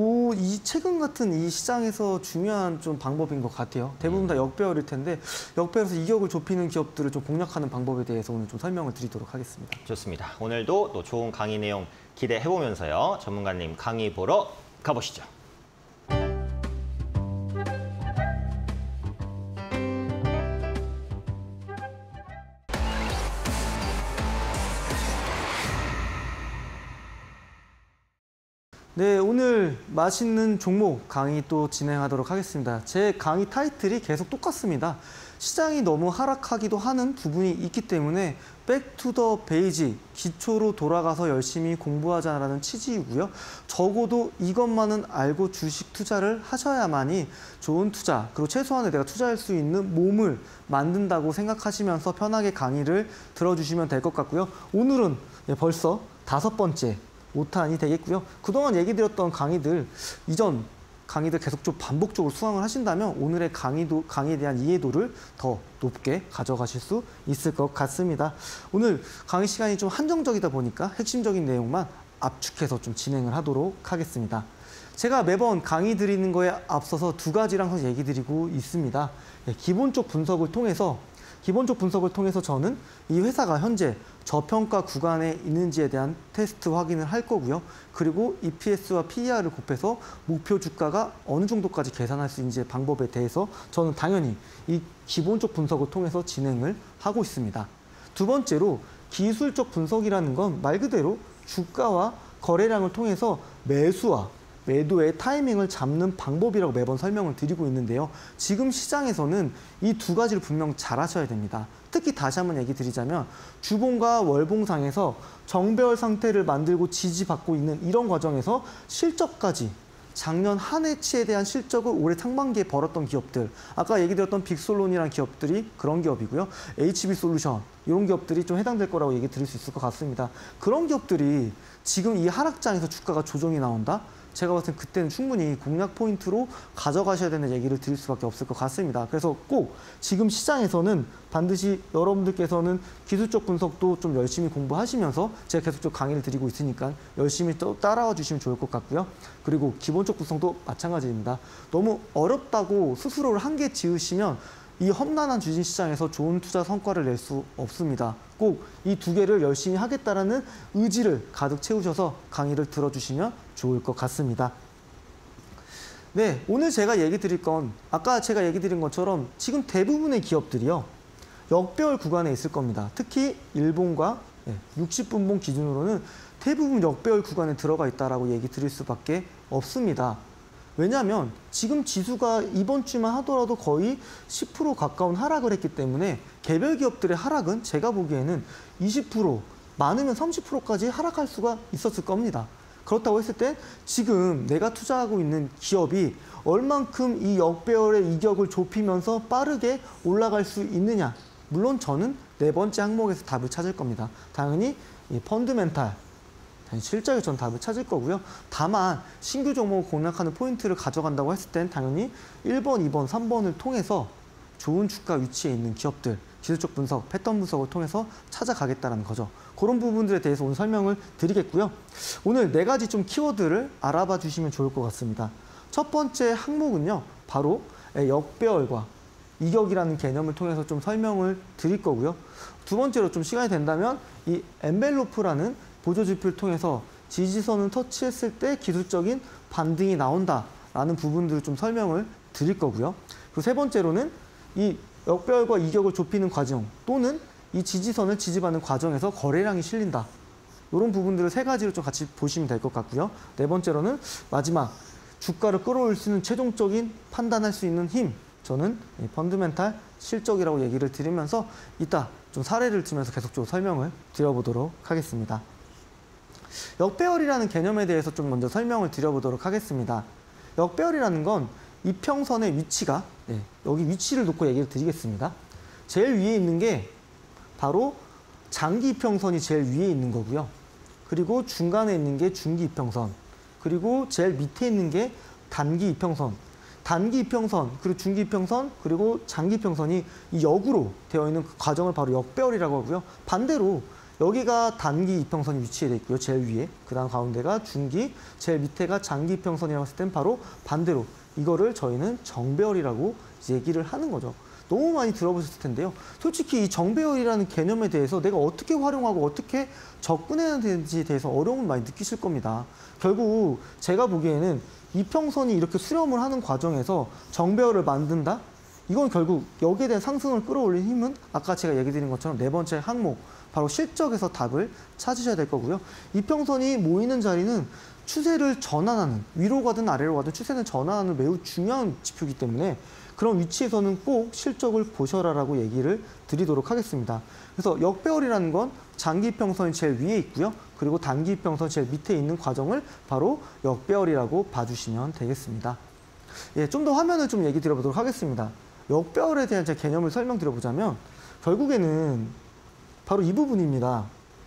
[SPEAKER 2] 이 최근 같은 이 시장에서 중요한 좀 방법인 것 같아요. 대부분 다 역배열일 텐데 역배열에서 이격을 좁히는 기업들을 좀 공략하는 방법에 대해서 오늘 좀 설명을 드리도록 하겠습니다.
[SPEAKER 1] 좋습니다. 오늘도 또 좋은 강의 내용 기대해보면서요. 전문가님 강의 보러 가보시죠.
[SPEAKER 2] 네, 오늘 맛있는 종목 강의 또 진행하도록 하겠습니다. 제 강의 타이틀이 계속 똑같습니다. 시장이 너무 하락하기도 하는 부분이 있기 때문에 백투더 베이직, 기초로 돌아가서 열심히 공부하자라는 취지이고요. 적어도 이것만은 알고 주식 투자를 하셔야만이 좋은 투자, 그리고 최소한의 내가 투자할 수 있는 몸을 만든다고 생각하시면서 편하게 강의를 들어주시면 될 것 같고요. 오늘은 벌써 5번째 5탄이 되겠고요. 그동안 얘기 드렸던 강의들, 이전 강의들 계속 좀 반복적으로 수강을 하신다면 오늘의 강의에 대한 이해도를 더 높게 가져가실 수 있을 것 같습니다. 오늘 강의 시간이 좀 한정적이다 보니까 핵심적인 내용만 압축해서 좀 진행을 하도록 하겠습니다. 제가 매번 강의 드리는 거에 앞서서 두 가지랑 항상 얘기 드리고 있습니다. 기본적 분석을 통해서 저는 이 회사가 현재 저평가 구간에 있는지에 대한 테스트 확인을 할 거고요. 그리고 EPS와 PER을 곱해서 목표 주가가 어느 정도까지 계산할 수 있는지의 방법에 대해서 저는 당연히 이 기본적 분석을 통해서 진행을 하고 있습니다. 두 번째로 기술적 분석이라는 건 말 그대로 주가와 거래량을 통해서 매수와 매도의 타이밍을 잡는 방법이라고 매번 설명을 드리고 있는데요. 지금 시장에서는 이 두 가지를 분명 잘 하셔야 됩니다. 특히 다시 한번 얘기 드리자면 주봉과 월봉상에서 정배열 상태를 만들고 지지받고 있는 이런 과정에서 실적까지 작년 한 해치에 대한 실적을 올해 상반기에 벌었던 기업들, 아까 얘기 드렸던 빅솔론이라는 기업들이 그런 기업이고요. HB솔루션 이런 기업들이 좀 해당될 거라고 얘기 드릴 수 있을 것 같습니다. 그런 기업들이 지금 이 하락장에서 주가가 조정이 나온다? 제가 봤을 때 그때는 충분히 공략 포인트로 가져가셔야 되는 얘기를 드릴 수밖에 없을 것 같습니다. 그래서 꼭 지금 시장에서는 반드시 여러분들께서는 기술적 분석도 좀 열심히 공부하시면서 제가 계속 강의를 드리고 있으니까 열심히 또 따라와 주시면 좋을 것 같고요. 그리고 기본적 분석도 마찬가지입니다. 너무 어렵다고 스스로를 한계 지으시면 이 험난한 주식시장에서 좋은 투자 성과를 낼 수 없습니다. 꼭 이 두 개를 열심히 하겠다라는 의지를 가득 채우셔서 강의를 들어주시면 좋을 것 같습니다. 네, 오늘 제가 얘기 드릴 건 아까 제가 얘기 드린 것처럼 지금 대부분의 기업들이요. 역배열 구간에 있을 겁니다. 특히 일본과 60분봉 기준으로는 대부분 역배열 구간에 들어가 있다라고 얘기 드릴 수밖에 없습니다. 왜냐하면 지금 지수가 이번 주만 하더라도 거의 10% 가까운 하락을 했기 때문에 개별 기업들의 하락은 제가 보기에는 20%, 많으면 30%까지 하락할 수가 있었을 겁니다. 그렇다고 했을 때 지금 내가 투자하고 있는 기업이 얼만큼 이 역배열의 이격을 좁히면서 빠르게 올라갈 수 있느냐. 물론 저는 네 번째 항목에서 답을 찾을 겁니다. 당연히 이 펀드멘탈, 실적에 전 답을 찾을 거고요. 다만 신규 종목을 공략하는 포인트를 가져간다고 했을 땐 당연히 1번, 2번, 3번을 통해서 좋은 주가 위치에 있는 기업들, 기술적 분석, 패턴 분석을 통해서 찾아가겠다는 거죠. 그런 부분들에 대해서 오늘 설명을 드리겠고요. 오늘 네 가지 좀 키워드를 알아봐 주시면 좋을 것 같습니다. 첫 번째 항목은요. 바로 역배열과 이격이라는 개념을 통해서 좀 설명을 드릴 거고요. 두 번째로 좀 시간이 된다면 이 엔벨로프라는 보조지표를 통해서 지지선을 터치했을 때 기술적인 반등이 나온다라는 부분들을 좀 설명을 드릴 거고요. 그리고 세 번째로는 이 역배열과 이격을 좁히는 과정 또는 이 지지선을 지지받는 과정에서 거래량이 실린다. 이런 부분들을 세 가지로 좀 같이 보시면 될 것 같고요. 네 번째로는 마지막 주가를 끌어올릴 수 있는 최종적인 판단할 수 있는 힘. 저는 펀드멘탈 실적이라고 얘기를 드리면서 이따 좀 사례를 들면서 계속적으로 설명을 드려보도록 하겠습니다. 역배열이라는 개념에 대해서 좀 먼저 설명을 드려보도록 하겠습니다. 역배열이라는 건 이평선의 위치가 여기 위치를 놓고 얘기를 드리겠습니다. 제일 위에 있는 게 바로 장기 이평선이 제일 위에 있는 거고요. 그리고 중간에 있는 게 중기 이평선, 그리고 제일 밑에 있는 게 단기 이평선. 단기 이평선, 그리고 중기 이평선, 그리고 장기 이평선이 이 역으로 되어 있는 그 과정을 바로 역배열이라고 하고요. 반대로 여기가 단기 이평선이 위치해 있고요. 제일 위에. 그 다음 가운데가 중기, 제일 밑에가 장기 이평선이라고 했을 땐 바로 반대로 이거를 저희는 정배열이라고 얘기를 하는 거죠. 너무 많이 들어보셨을 텐데요. 솔직히 이 정배열이라는 개념에 대해서 내가 어떻게 활용하고 어떻게 접근해야 되는지에 대해서 어려움을 많이 느끼실 겁니다. 결국 제가 보기에는 이평선이 이렇게 수렴을 하는 과정에서 정배열을 만든다? 이건 결국 여기에 대한 상승을 끌어올린 힘은 아까 제가 얘기 드린 것처럼 네 번째 항목, 바로 실적에서 답을 찾으셔야 될 거고요. 이평선이 모이는 자리는 추세를 전환하는, 위로 가든 아래로 가든 추세는 전환하는 매우 중요한 지표이기 때문에 그런 위치에서는 꼭 실적을 보셔라라고 얘기를 드리도록 하겠습니다. 그래서 역배열이라는 건 장기 이평선이 제일 위에 있고요. 그리고 단기 이평선 제일 밑에 있는 과정을 바로 역배열이라고 봐주시면 되겠습니다. 예, 좀 더 화면을 좀 얘기 드려보도록 하겠습니다. 역배열에 대한 제 개념을 설명드려보자면 결국에는 바로 이 부분입니다.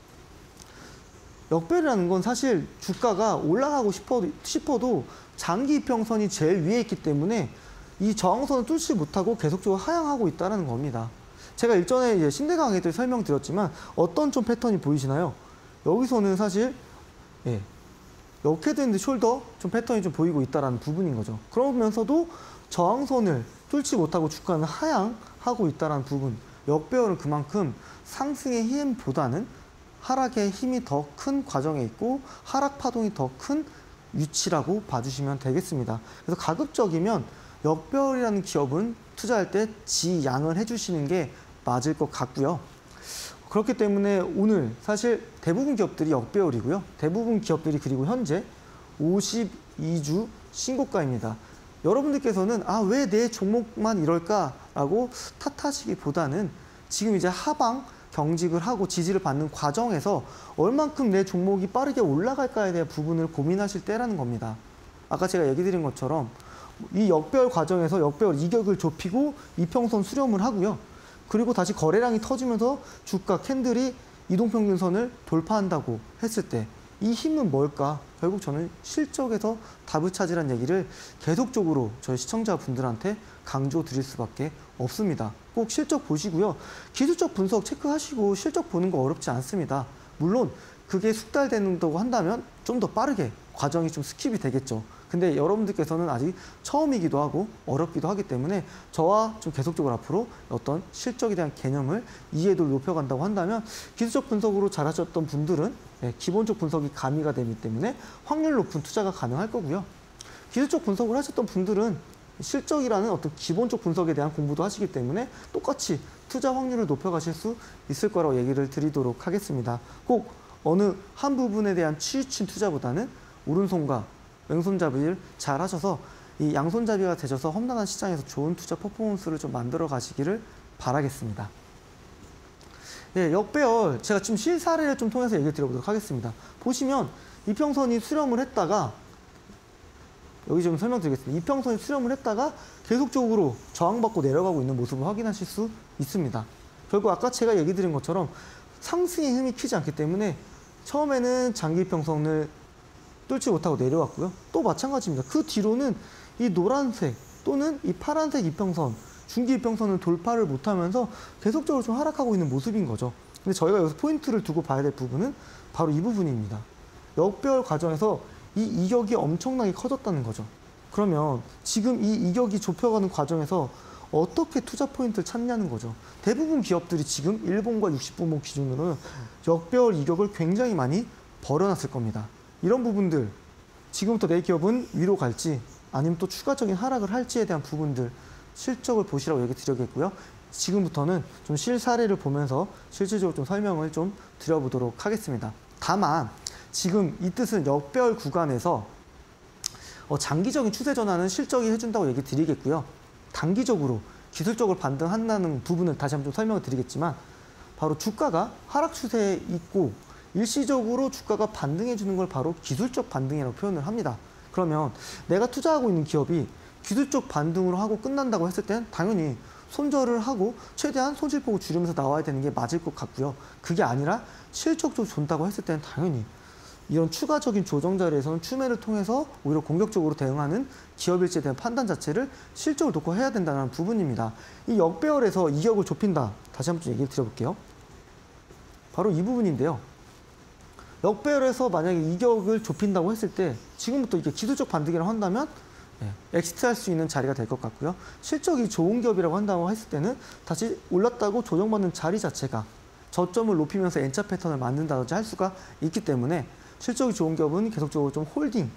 [SPEAKER 2] 역배열이라는 건 사실 주가가 올라가고 싶어도 장기 이평선이 제일 위에 있기 때문에 이 저항선을 뚫지 못하고 계속적으로 하향하고 있다는 겁니다. 제가 일전에 이제 신대 강의 때 설명드렸지만 어떤 좀 패턴이 보이시나요? 여기서는 사실 예, 역헤드앤드 숄더 좀 패턴이 좀 보이고 있다는 부분인 거죠. 그러면서도 저항선을 뚫지 못하고 주가는 하향하고 있다는 부분. 역배열은 그만큼 상승의 힘보다는 하락의 힘이 더 큰 과정에 있고 하락 파동이 더 큰 위치라고 봐주시면 되겠습니다. 그래서 가급적이면 역배열이라는 기업은 투자할 때 지양을 해주시는 게 맞을 것 같고요. 그렇기 때문에 오늘 사실 대부분 기업들이 역배열이고요. 대부분 기업들이 그리고 현재 52주 신고가입니다. 여러분들께서는 왜 내 종목만 이럴까라고 탓하시기보다는 지금 이제 하방 경직을 하고 지지를 받는 과정에서 얼만큼 내 종목이 빠르게 올라갈까에 대한 부분을 고민하실 때라는 겁니다. 아까 제가 얘기 드린 것처럼 이 역배열 과정에서 역배열 이격을 좁히고 이평선 수렴을 하고요. 그리고 다시 거래량이 터지면서 주가 캔들이 이동평균선을 돌파한다고 했을 때 이 힘은 뭘까? 결국 저는 실적에서 답을 찾으라는 얘기를 계속적으로 저희 시청자분들한테 강조 드릴 수밖에 없습니다. 꼭 실적 보시고요. 기술적 분석 체크하시고 실적 보는 거 어렵지 않습니다. 물론 그게 숙달된다고 한다면 좀 더 빠르게 과정이 좀 스킵이 되겠죠. 근데 여러분들께서는 아직 처음이기도 하고 어렵기도 하기 때문에 저와 좀 계속적으로 앞으로 어떤 실적에 대한 개념을 이해도를 높여간다고 한다면 기술적 분석으로 잘하셨던 분들은 기본적 분석이 가미가 되기 때문에 확률 높은 투자가 가능할 거고요. 기술적 분석을 하셨던 분들은 실적이라는 어떤 기본적 분석에 대한 공부도 하시기 때문에 똑같이 투자 확률을 높여가실 수 있을 거라고 얘기를 드리도록 하겠습니다. 꼭 어느 한 부분에 대한 치우친 투자보다는 오른손과 왼손잡이를 잘 하셔서 이 양손잡이가 되셔서 험난한 시장에서 좋은 투자 퍼포먼스를 좀 만들어 가시기를 바라겠습니다. 예, 역배열 제가 좀 실사례를 좀 통해서 얘기를 드려보도록 하겠습니다. 보시면 이평선이 수렴을 했다가 여기 좀 설명드리겠습니다. 이평선이 수렴을 했다가 계속적으로 저항받고 내려가고 있는 모습을 확인하실 수 있습니다. 결국 아까 제가 얘기 드린 것처럼 상승의 힘이 크지 않기 때문에 처음에는 장기 이평선을 뚫지 못하고 내려왔고요. 또 마찬가지입니다. 그 뒤로는 이 노란색 또는 이 파란색 이평선, 중기 이평선을 돌파를 못하면서 계속적으로 좀 하락하고 있는 모습인 거죠. 근데 저희가 여기서 포인트를 두고 봐야 될 부분은 바로 이 부분입니다. 역배열 과정에서 이 이격이 엄청나게 커졌다는 거죠. 그러면 지금 이 이격이 좁혀가는 과정에서 어떻게 투자 포인트를 찾냐는 거죠. 대부분 기업들이 지금 일봉과 60분봉 기준으로는 역배열 이격을 굉장히 많이 벌여놨을 겁니다. 이런 부분들, 지금부터 내 기업은 위로 갈지 아니면 또 추가적인 하락을 할지에 대한 부분들 실적을 보시라고 얘기 드리겠고요. 지금부터는 좀 실사례를 보면서 실질적으로 좀 설명을 좀 드려보도록 하겠습니다. 다만 지금 이 뜻은 역배열 구간에서 장기적인 추세 전환은 실적이 해준다고 얘기 드리겠고요. 단기적으로 기술적으로 반등한다는 부분을 다시 한번 좀 설명을 드리겠지만 바로 주가가 하락 추세에 있고 일시적으로 주가가 반등해 주는 걸 바로 기술적 반등이라고 표현을 합니다. 그러면 내가 투자하고 있는 기업이 기술적 반등으로 하고 끝난다고 했을 땐 당연히 손절을 하고 최대한 손실폭을 줄이면서 나와야 되는 게 맞을 것 같고요. 그게 아니라 실적적으로 좋다고 했을 때는 당연히 이런 추가적인 조정 자리에서는 추매를 통해서 오히려 공격적으로 대응하는 기업일지에 대한 판단 자체를 실적을 놓고 해야 된다는 부분입니다. 이 역배열에서 이격을 좁힌다. 다시 한번 얘기를 드려볼게요. 바로 이 부분인데요. 역배열에서 만약에 이격을 좁힌다고 했을 때 지금부터 이게 기술적 반등이라고 한다면 엑시트할 수 있는 자리가 될 것 같고요. 실적이 좋은 기업이라고 한다고 했을 때는 다시 올랐다고 조정받는 자리 자체가 저점을 높이면서 N자 패턴을 만든다든지 할 수가 있기 때문에 실적이 좋은 기업은 계속적으로 좀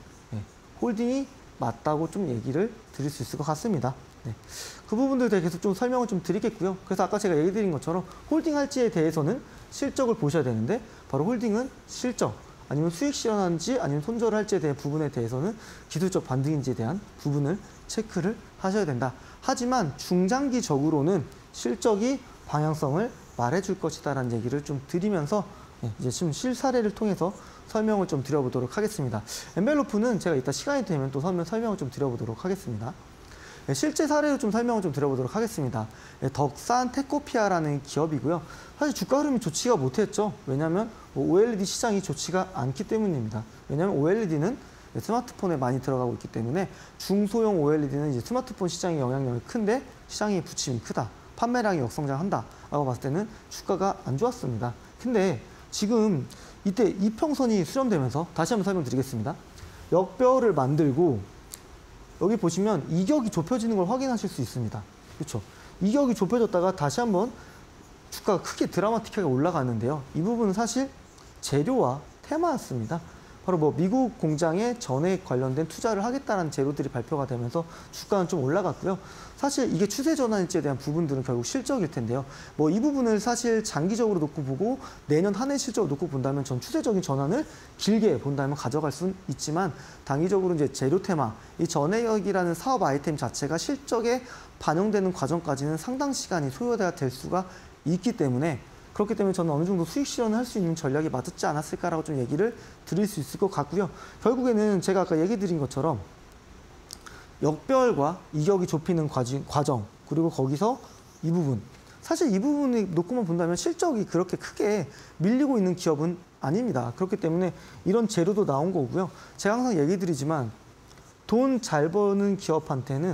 [SPEAKER 2] 홀딩이 맞다고 좀 얘기를 드릴 수 있을 것 같습니다. 그 부분들 대해 계속 좀 설명을 좀 드리겠고요. 그래서 아까 제가 얘기 드린 것처럼 홀딩 할지에 대해서는 실적을 보셔야 되는데 바로 홀딩은 실적 아니면 수익 실현하는지 아니면 손절을 할지에 대한 부분에 대해서는 기술적 반등인지에 대한 부분을 체크를 하셔야 된다. 하지만 중장기적으로는 실적이 방향성을 말해줄 것이다라는 얘기를 좀 드리면서 이제 지금 실사례를 통해서 설명을 좀 드려보도록 하겠습니다. 엔벨로프는 제가 이따 시간이 되면 또 설명을 좀 드려보도록 하겠습니다. 실제 사례로 좀 설명을 좀 드려보도록 하겠습니다. 덕산 테코피아라는 기업이고요. 사실 주가 흐름이 좋지가 못했죠. 왜냐하면 OLED 시장이 좋지가 않기 때문입니다. 왜냐하면 OLED는 스마트폰에 많이 들어가고 있기 때문에 중소형 OLED는 이제 스마트폰 시장의 영향력이 큰데 시장의 부침이 크다. 판매량이 역성장한다. 라고 봤을 때는 주가가 안 좋았습니다. 근데 지금 이때 이평선이 수렴되면서 다시 한번 설명드리겠습니다. 역배열을 만들고 여기 보시면 이격이 좁혀지는 걸 확인하실 수 있습니다. 그렇죠? 이격이 좁혀졌다가 다시 한번 주가가 크게 드라마틱하게 올라가는데요. 이 부분은 사실 재료와 테마였습니다. 바로 뭐 미국 공장에 전액 관련된 투자를 하겠다는 재료들이 발표가 되면서 주가는 좀 올라갔고요. 사실 이게 추세 전환일지에 대한 부분들은 결국 실적일 텐데요. 뭐 이 부분을 사실 장기적으로 놓고 보고 내년 한 해 실적을 놓고 본다면 전 추세적인 전환을 길게 본다면 가져갈 수는 있지만 단기적으로 이제 재료 테마, 이 전해역이라는 사업 아이템 자체가 실적에 반영되는 과정까지는 상당 시간이 소요돼야 될 수가 있기 때문에 그렇기 때문에 저는 어느 정도 수익 실현을 할 수 있는 전략이 맞았지 않았을까라고 좀 얘기를 드릴 수 있을 것 같고요. 결국에는 제가 아까 얘기 드린 것처럼 역별과 이격이 좁히는 과정 그리고 거기서 이 부분 사실 이 부분을 놓고만 본다면 실적이 그렇게 크게 밀리고 있는 기업은 아닙니다. 그렇기 때문에 이런 재료도 나온 거고요. 제가 항상 얘기 드리지만 돈 잘 버는 기업한테는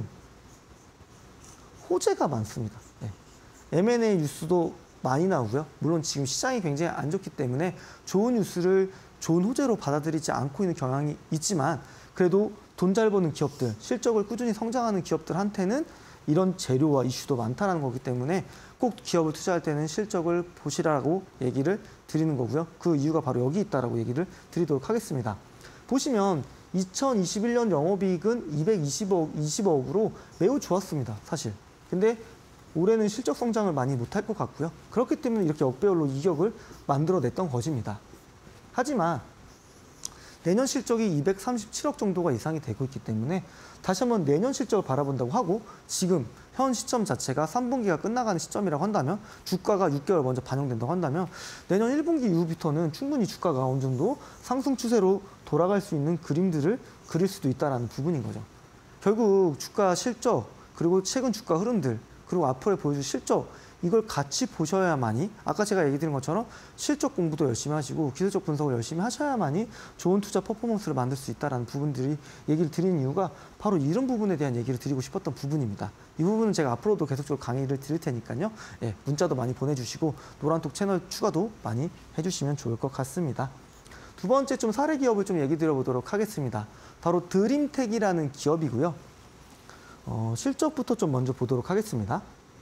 [SPEAKER 2] 호재가 많습니다. 네. M&A 뉴스도 많이 나오고요. 물론 지금 시장이 굉장히 안 좋기 때문에 좋은 뉴스를 좋은 호재로 받아들이지 않고 있는 경향이 있지만 그래도 돈 잘 버는 기업들, 실적을 꾸준히 성장하는 기업들한테는 이런 재료와 이슈도 많다는 거기 때문에 꼭 기업을 투자할 때는 실적을 보시라고 얘기를 드리는 거고요. 그 이유가 바로 여기 있다라고 얘기를 드리도록 하겠습니다. 보시면 2021년 영업이익은 20억으로 매우 좋았습니다. 사실. 근데 올해는 실적 성장을 많이 못할 것 같고요. 그렇기 때문에 이렇게 역배열로 이격을 만들어냈던 것입니다. 하지만 내년 실적이 237억 정도가 이상이 되고 있기 때문에 다시 한번 내년 실적을 바라본다고 하고 지금 현 시점 자체가 3분기가 끝나가는 시점이라고 한다면 주가가 6개월 먼저 반영된다고 한다면 내년 1분기 이후부터는 충분히 주가가 어느 정도 상승 추세로 돌아갈 수 있는 그림들을 그릴 수도 있다는 부분인 거죠. 결국 주가 실적 그리고 최근 주가 흐름들 그리고 앞으로 보여줄 실적 이걸 같이 보셔야만이 아까 제가 얘기 드린 것처럼 실적 공부도 열심히 하시고 기술적 분석을 열심히 하셔야만이 좋은 투자 퍼포먼스를 만들 수 있다는 부분들이 얘기를 드리는 이유가 바로 이런 부분에 대한 얘기를 드리고 싶었던 부분입니다. 이 부분은 제가 앞으로도 계속적으로 강의를 드릴 테니까요. 예, 문자도 많이 보내주시고 노란톡 채널 추가도 많이 해주시면 좋을 것 같습니다. 두 번째 좀 사례 기업을 좀 얘기 드려보도록 하겠습니다. 바로 드림텍이라는 기업이고요. 실적부터 좀 먼저 보도록 하겠습니다.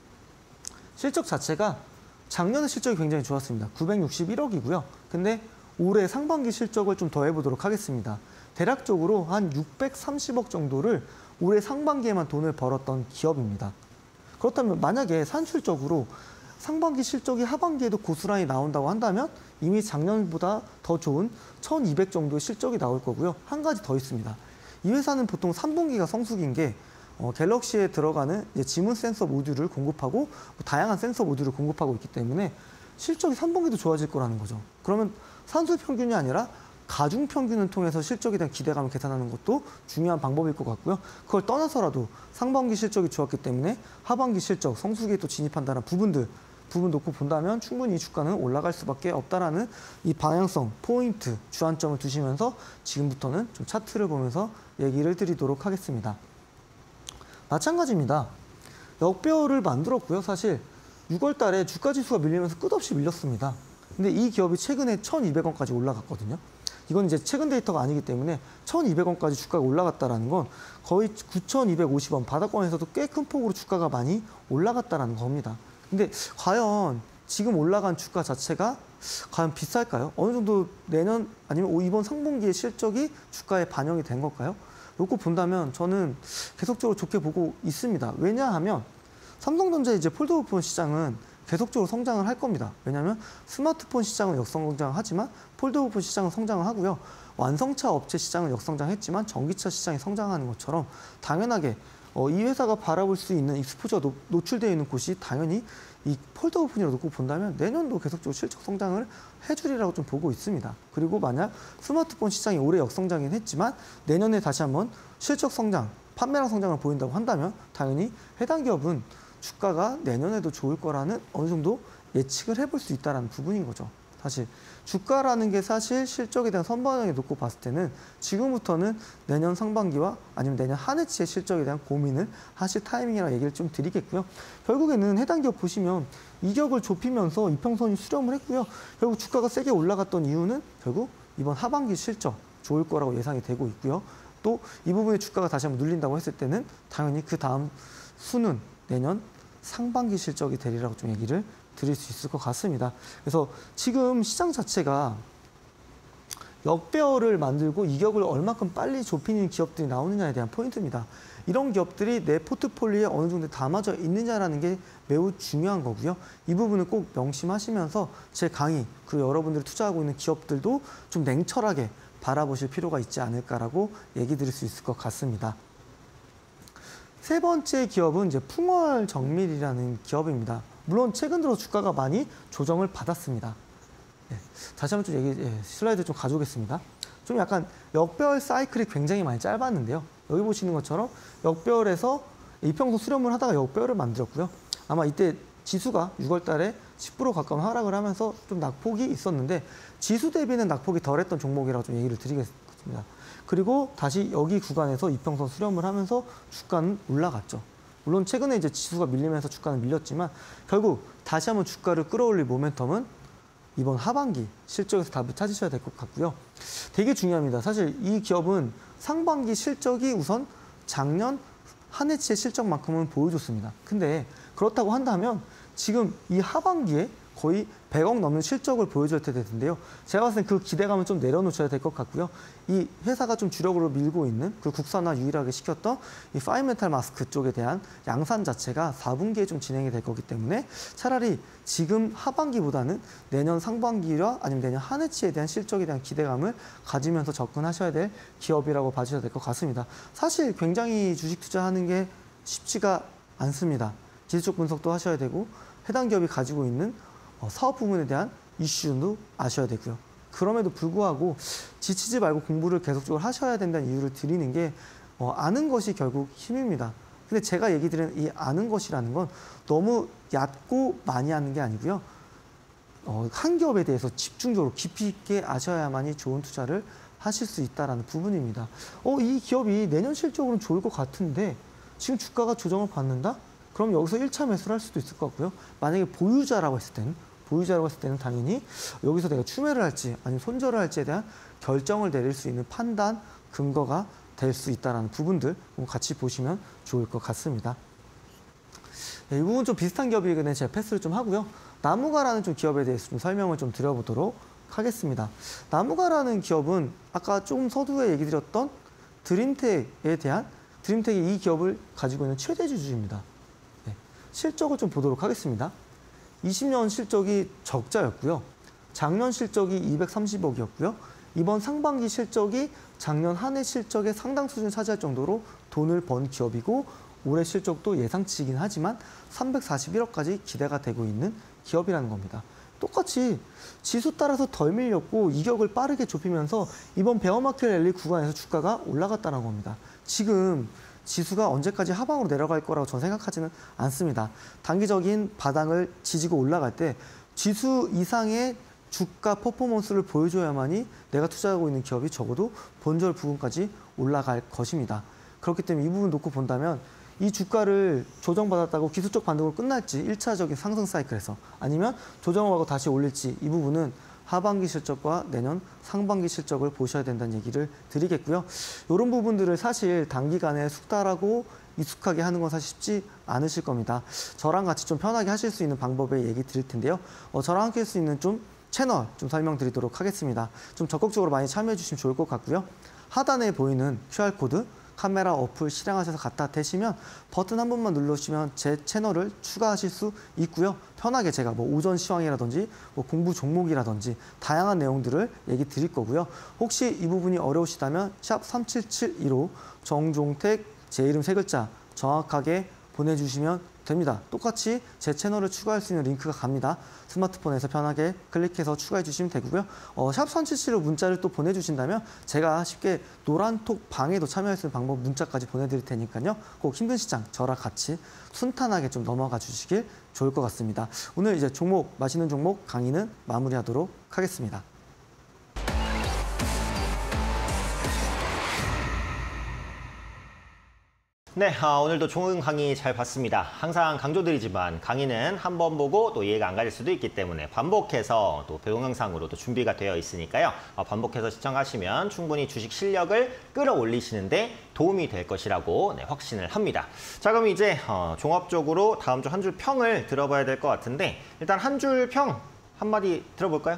[SPEAKER 2] 실적 자체가 작년에 실적이 굉장히 좋았습니다. 961억이고요. 근데 올해 상반기 실적을 좀 더 해보도록 하겠습니다. 대략적으로 한 630억 정도를 올해 상반기에만 돈을 벌었던 기업입니다. 그렇다면 만약에 산술적으로 상반기 실적이 하반기에도 고스란히 나온다고 한다면 이미 작년보다 더 좋은 1200 정도의 실적이 나올 거고요. 한 가지 더 있습니다. 이 회사는 보통 3분기가 성수기인 게 갤럭시에 들어가는 이제 지문 센서 모듈을 공급하고 다양한 센서 모듈을 공급하고 있기 때문에 실적이 3분기도 좋아질 거라는 거죠. 그러면 산술 평균이 아니라 가중 평균을 통해서 실적에 대한 기대감을 계산하는 것도 중요한 방법일 것 같고요. 그걸 떠나서라도 상반기 실적이 좋았기 때문에 하반기 실적, 성수기에 또 진입한다는 부분 놓고 본다면 충분히 이 주가는 올라갈 수밖에 없다라는 이 방향성, 포인트, 주안점을 두시면서 지금부터는 좀 차트를 보면서 얘기를 드리도록 하겠습니다. 마찬가지입니다. 역배열을 만들었고요. 사실 6월 달에 주가 지수가 밀리면서 끝없이 밀렸습니다. 근데 이 기업이 최근에 1,200원까지 올라갔거든요. 이건 이제 최근 데이터가 아니기 때문에 1,200원까지 주가가 올라갔다는 건 거의 9,250원 바닥권에서도 꽤 큰 폭으로 주가가 많이 올라갔다는 겁니다. 근데 과연 지금 올라간 주가 자체가 과연 비쌀까요? 어느 정도 내년 아니면 이번 상분기의 실적이 주가에 반영이 된 걸까요? 놓고 본다면 저는 계속적으로 좋게 보고 있습니다. 왜냐하면 삼성전자 이제 폴더폰 시장은 계속적으로 성장을 할 겁니다. 왜냐하면 스마트폰 시장은 역성장을 하지만 폴더폰 시장은 성장을 하고요. 완성차 업체 시장은 역성장했지만 전기차 시장이 성장하는 것처럼 당연하게 이 회사가 바라볼 수 있는 익스포저가 노출되어 있는 곳이 당연히 이 폴더오픈이라고 놓고 본다면 내년도 계속적으로 실적 성장을 해주리라고 좀 보고 있습니다. 그리고 만약 스마트폰 시장이 올해 역성장이긴 했지만 내년에 다시 한번 실적 성장, 판매량 성장을 보인다고 한다면 당연히 해당 기업은 주가가 내년에도 좋을 거라는 어느 정도 예측을 해볼 수 있다는 부분인 거죠. 사실 주가라는 게 사실 실적에 대한 선반영에 놓고 봤을 때는 지금부터는 내년 상반기와 아니면 내년 한 해치의 실적에 대한 고민을 하실 타이밍이라고 얘기를 좀 드리겠고요. 결국에는 해당 기업 보시면 이격을 좁히면서 이평선이 수렴을 했고요. 결국 주가가 세게 올라갔던 이유는 결국 이번 하반기 실적 좋을 거라고 예상이 되고 있고요. 또 이 부분에 주가가 다시 한번 눌린다고 했을 때는 당연히 그 다음 수는 내년 상반기 실적이 되리라고 좀 얘기를 드릴 수 있을 것 같습니다. 그래서 지금 시장 자체가 역배열을 만들고 이격을 얼마큼 빨리 좁히는 기업들이 나오느냐에 대한 포인트입니다. 이런 기업들이 내 포트폴리오에 어느 정도 담아져 있느냐라는 게 매우 중요한 거고요. 이 부분을 꼭 명심하시면서 제 강의, 그리고 여러분들이 투자하고 있는 기업들도 좀 냉철하게 바라보실 필요가 있지 않을까라고 얘기 드릴 수 있을 것 같습니다. 세 번째 기업은 이제 풍월정밀이라는 기업입니다. 물론 최근 들어 주가가 많이 조정을 받았습니다. 다시 한번 좀 슬라이드 좀 가져오겠습니다. 좀 약간 역배열 사이클이 굉장히 많이 짧았는데요. 여기 보시는 것처럼 역배열에서 이평선 수렴을 하다가 역배열을 만들었고요. 아마 이때 지수가 6월 달에 10% 가까운 하락을 하면서 좀 낙폭이 있었는데 지수 대비는 낙폭이 덜했던 종목이라고 좀 얘기를 드리겠습니다. 그리고 다시 여기 구간에서 이평선 수렴을 하면서 주가는 올라갔죠. 물론 최근에 이제 지수가 밀리면서 주가는 밀렸지만 결국 다시 한번 주가를 끌어올릴 모멘텀은 이번 하반기 실적에서 답을 찾으셔야 될 것 같고요. 되게 중요합니다. 사실 이 기업은 상반기 실적이 우선 작년 한 해치의 실적만큼은 보여줬습니다. 근데 그렇다고 한다면 지금 이 하반기에 거의 100억 넘는 실적을 보여줘야 될 텐데요. 제가 봤을 때 그 기대감은 좀 내려놓으셔야 될 것 같고요. 이 회사가 좀 주력으로 밀고 있는 그 국산화 유일하게 시켰던 이 파이메탈 마스크 쪽에 대한 양산 자체가 4분기에 좀 진행이 될 거기 때문에 차라리 지금 하반기보다는 내년 상반기와 아니면 내년 한 해치에 대한 실적에 대한 기대감을 가지면서 접근하셔야 될 기업이라고 봐주셔야 될 것 같습니다. 사실 굉장히 주식 투자하는 게 쉽지가 않습니다. 기술적 분석도 하셔야 되고 해당 기업이 가지고 있는 사업 부분에 대한 이슈도 아셔야 되고요. 그럼에도 불구하고 지치지 말고 공부를 계속적으로 하셔야 된다는 이유를 드리는 게 아는 것이 결국 힘입니다. 근데 제가 얘기 드리는 이 아는 것이라는 건 너무 얕고 많이 하는 게 아니고요. 한 기업에 대해서 집중적으로 깊이 있게 아셔야만이 좋은 투자를 하실 수 있다는 부분입니다. 이 기업이 내년 실적으로는 좋을 것 같은데 지금 주가가 조정을 받는다? 그럼 여기서 1차 매수를 할 수도 있을 것 같고요. 만약에 보유자라고 했을 때는 당연히 여기서 내가 추매를 할지 아니면 손절을 할지에 대한 결정을 내릴 수 있는 판단, 근거가 될 수 있다는 부분들 같이 보시면 좋을 것 같습니다. 이 부분 좀 비슷한 기업이기 때문에 제가 패스를 좀 하고요. 나무가라는 좀 기업에 대해서 좀 설명을 좀 드려보도록 하겠습니다. 나무가라는 기업은 아까 조금 서두에 얘기 드렸던 드림텍이 이 기업을 가지고 있는 최대 주주입니다. 실적을 좀 보도록 하겠습니다. 20년 실적이 적자였고요. 작년 실적이 230억이었고요. 이번 상반기 실적이 작년 한 해 실적의 상당 수준을 차지할 정도로 돈을 번 기업이고 올해 실적도 예상치이긴 하지만 341억까지 기대가 되고 있는 기업이라는 겁니다. 똑같이 지수 따라서 덜 밀렸고 이격을 빠르게 좁히면서 이번 베어마켓 랠리 구간에서 주가가 올라갔다는 겁니다. 지금 지수가 언제까지 하방으로 내려갈 거라고 저는 생각하지는 않습니다. 단기적인 바닥을 지지고 올라갈 때 지수 이상의 주가 퍼포먼스를 보여줘야만이 내가 투자하고 있는 기업이 적어도 본절 부분까지 올라갈 것입니다. 그렇기 때문에 이 부분 놓고 본다면 이 주가를 조정받았다고 기술적 반등으로 끝날지 1차적인 상승 사이클에서 아니면 조정을 하고 다시 올릴지 이 부분은 하반기 실적과 내년 상반기 실적을 보셔야 된다는 얘기를 드리겠고요. 이런 부분들을 사실 단기간에 숙달하고 익숙하게 하는 건 사실 쉽지 않으실 겁니다. 저랑 같이 좀 편하게 하실 수 있는 방법에 얘기 드릴 텐데요. 저랑 함께 할 수 있는 좀 채널 좀 설명드리도록 하겠습니다. 좀 적극적으로 많이 참여해 주시면 좋을 것 같고요. 하단에 보이는 QR코드 카메라 어플 실행하셔서 갖다 대시면 버튼 한 번만 눌러주시면 제 채널을 추가하실 수 있고요. 편하게 제가 오전 시황이라든지 공부 종목이라든지 다양한 내용들을 얘기 드릴 거고요. 혹시 이 부분이 어려우시다면 샵 3772로 정종택 제 이름 세 글자 정확하게 보내주시면 됩니다. 똑같이 제 채널을 추가할 수 있는 링크가 갑니다. 스마트폰에서 편하게 클릭해서 추가해 주시면 되고요. 샵 377로 문자를 또 보내주신다면 제가 쉽게 노란톡 방에도 참여할 수 있는 방법 문자까지 보내드릴 테니까요. 꼭 힘든 시장 저랑 같이 순탄하게 좀 넘어가 주시길 좋을 것 같습니다. 오늘 이제 맛있는 종목 강의는 마무리하도록 하겠습니다.
[SPEAKER 1] 네, 오늘도 좋은 강의 잘 봤습니다. 항상 강조드리지만 강의는 한 번 보고 또 이해가 안 가실 수도 있기 때문에 반복해서 또 동영상으로 또 준비가 되어 있으니까요. 반복해서 시청하시면 충분히 주식 실력을 끌어올리시는데 도움이 될 것이라고 확신을 합니다. 자, 그럼 이제 종합적으로 다음 주 한 줄 평을 들어봐야 될 것 같은데 일단 한 줄 평 한마디 들어볼까요?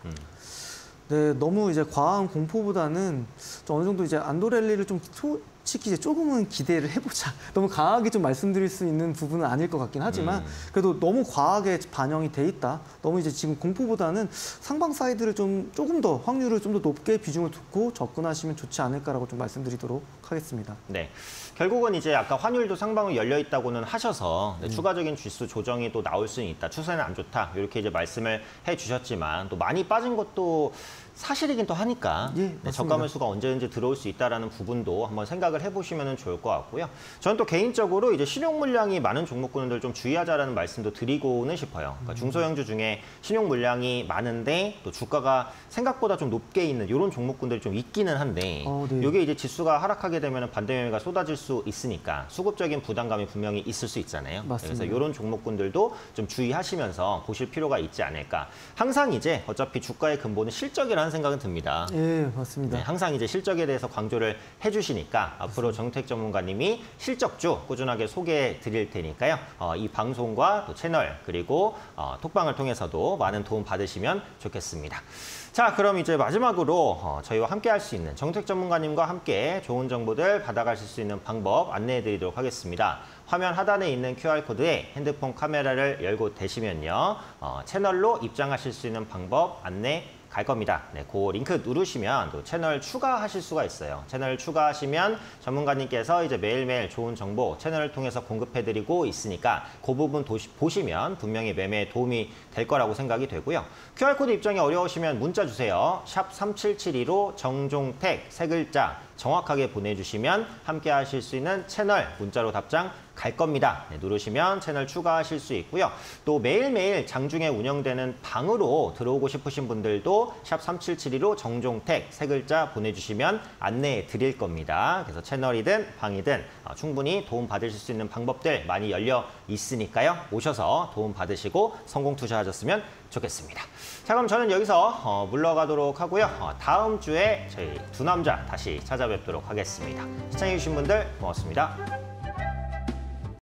[SPEAKER 2] 네, 너무 이제 과한 공포보다는 좀 어느 정도 이제 안도랠리를 좀 솔직히 이제 조금은 기대를 해보자. 너무 강하게 좀 말씀드릴 수 있는 부분은 아닐 것 같긴 하지만 그래도 너무 과하게 반영이 돼 있다. 너무 이제 지금 공포보다는 상방 사이드를 조금 더 확률을 좀 더 높게 비중을 두고 접근하시면 좋지 않을까라고 좀 말씀드리도록 하겠습니다.
[SPEAKER 1] 네. 결국은 이제 아까 환율도 상방으로 열려 있다고는 하셔서 추가적인 지수 조정이 또 나올 수는 있다. 추세는 안 좋다. 이렇게 이제 말씀을 해주셨지만 또 많이 빠진 것도 사실이긴 또 하니까
[SPEAKER 2] 예,
[SPEAKER 1] 저가 매수가 언제든지 들어올 수 있다라는 부분도 한번 생각을 해보시면 좋을 것 같고요. 저는 또 개인적으로 이제 신용 물량이 많은 종목군들 좀 주의하자라는 말씀도 드리고는 싶어요. 그러니까 중소형주 중에 신용 물량이 많은데 또 주가가 생각보다 좀 높게 있는 이런 종목군들이 좀 있기는 한데
[SPEAKER 2] 네.
[SPEAKER 1] 이게 이제 지수가 하락하게 되면 반대 매매가 쏟아질 수 있으니까 수급적인 부담감이 분명히 있을 수 있잖아요.
[SPEAKER 2] 맞습니다.
[SPEAKER 1] 그래서 이런 종목군들도 좀 주의하시면서 보실 필요가 있지 않을까. 항상 이제 어차피 주가의 근본은 실적이라는 생각은 듭니다.
[SPEAKER 2] 예, 맞습니다.
[SPEAKER 1] 네, 항상 이제 실적에 대해서 강조를 해주시니까 앞으로 정택 전문가님이 실적주 꾸준하게 소개해 드릴 테니까요. 이 방송과 또 채널 그리고 톡방을 통해서도 많은 도움 받으시면 좋겠습니다. 자, 그럼 이제 마지막으로 저희와 함께 할 수 있는 정택 전문가님과 함께 좋은 정보들 받아가실 수 있는 방법 안내해 드리도록 하겠습니다. 화면 하단에 있는 QR코드에 핸드폰 카메라를 열고 되시면요. 채널로 입장하실 수 있는 방법 안내 갈 겁니다. 네, 그 링크 누르시면 또 채널 추가하실 수가 있어요. 채널 추가하시면 전문가님께서 이제 매일매일 좋은 정보 채널을 통해서 공급해드리고 있으니까 그 부분 보시면 분명히 매매에 도움이 될 거라고 생각이 되고요. QR코드 입장이 어려우시면 문자 주세요. 샵 3772로 정종택 세 글자 정확하게 보내주시면 함께 하실 수 있는 채널 문자로 답장 갈 겁니다. 네, 누르시면 채널 추가하실 수 있고요. 또 매일매일 장중에 운영되는 방으로 들어오고 싶으신 분들도 샵 3772로 정종택 세 글자 보내주시면 안내해 드릴 겁니다. 그래서 채널이든 방이든 충분히 도움 받으실 수 있는 방법들 많이 열려 있으니까요. 오셔서 도움 받으시고 성공 투자하셨으면 좋겠습니다. 자, 그럼 저는 여기서 물러가도록 하고요. 다음 주에 저희 두 남자 다시 찾아뵙도록 하겠습니다. 시청해주신 분들 고맙습니다.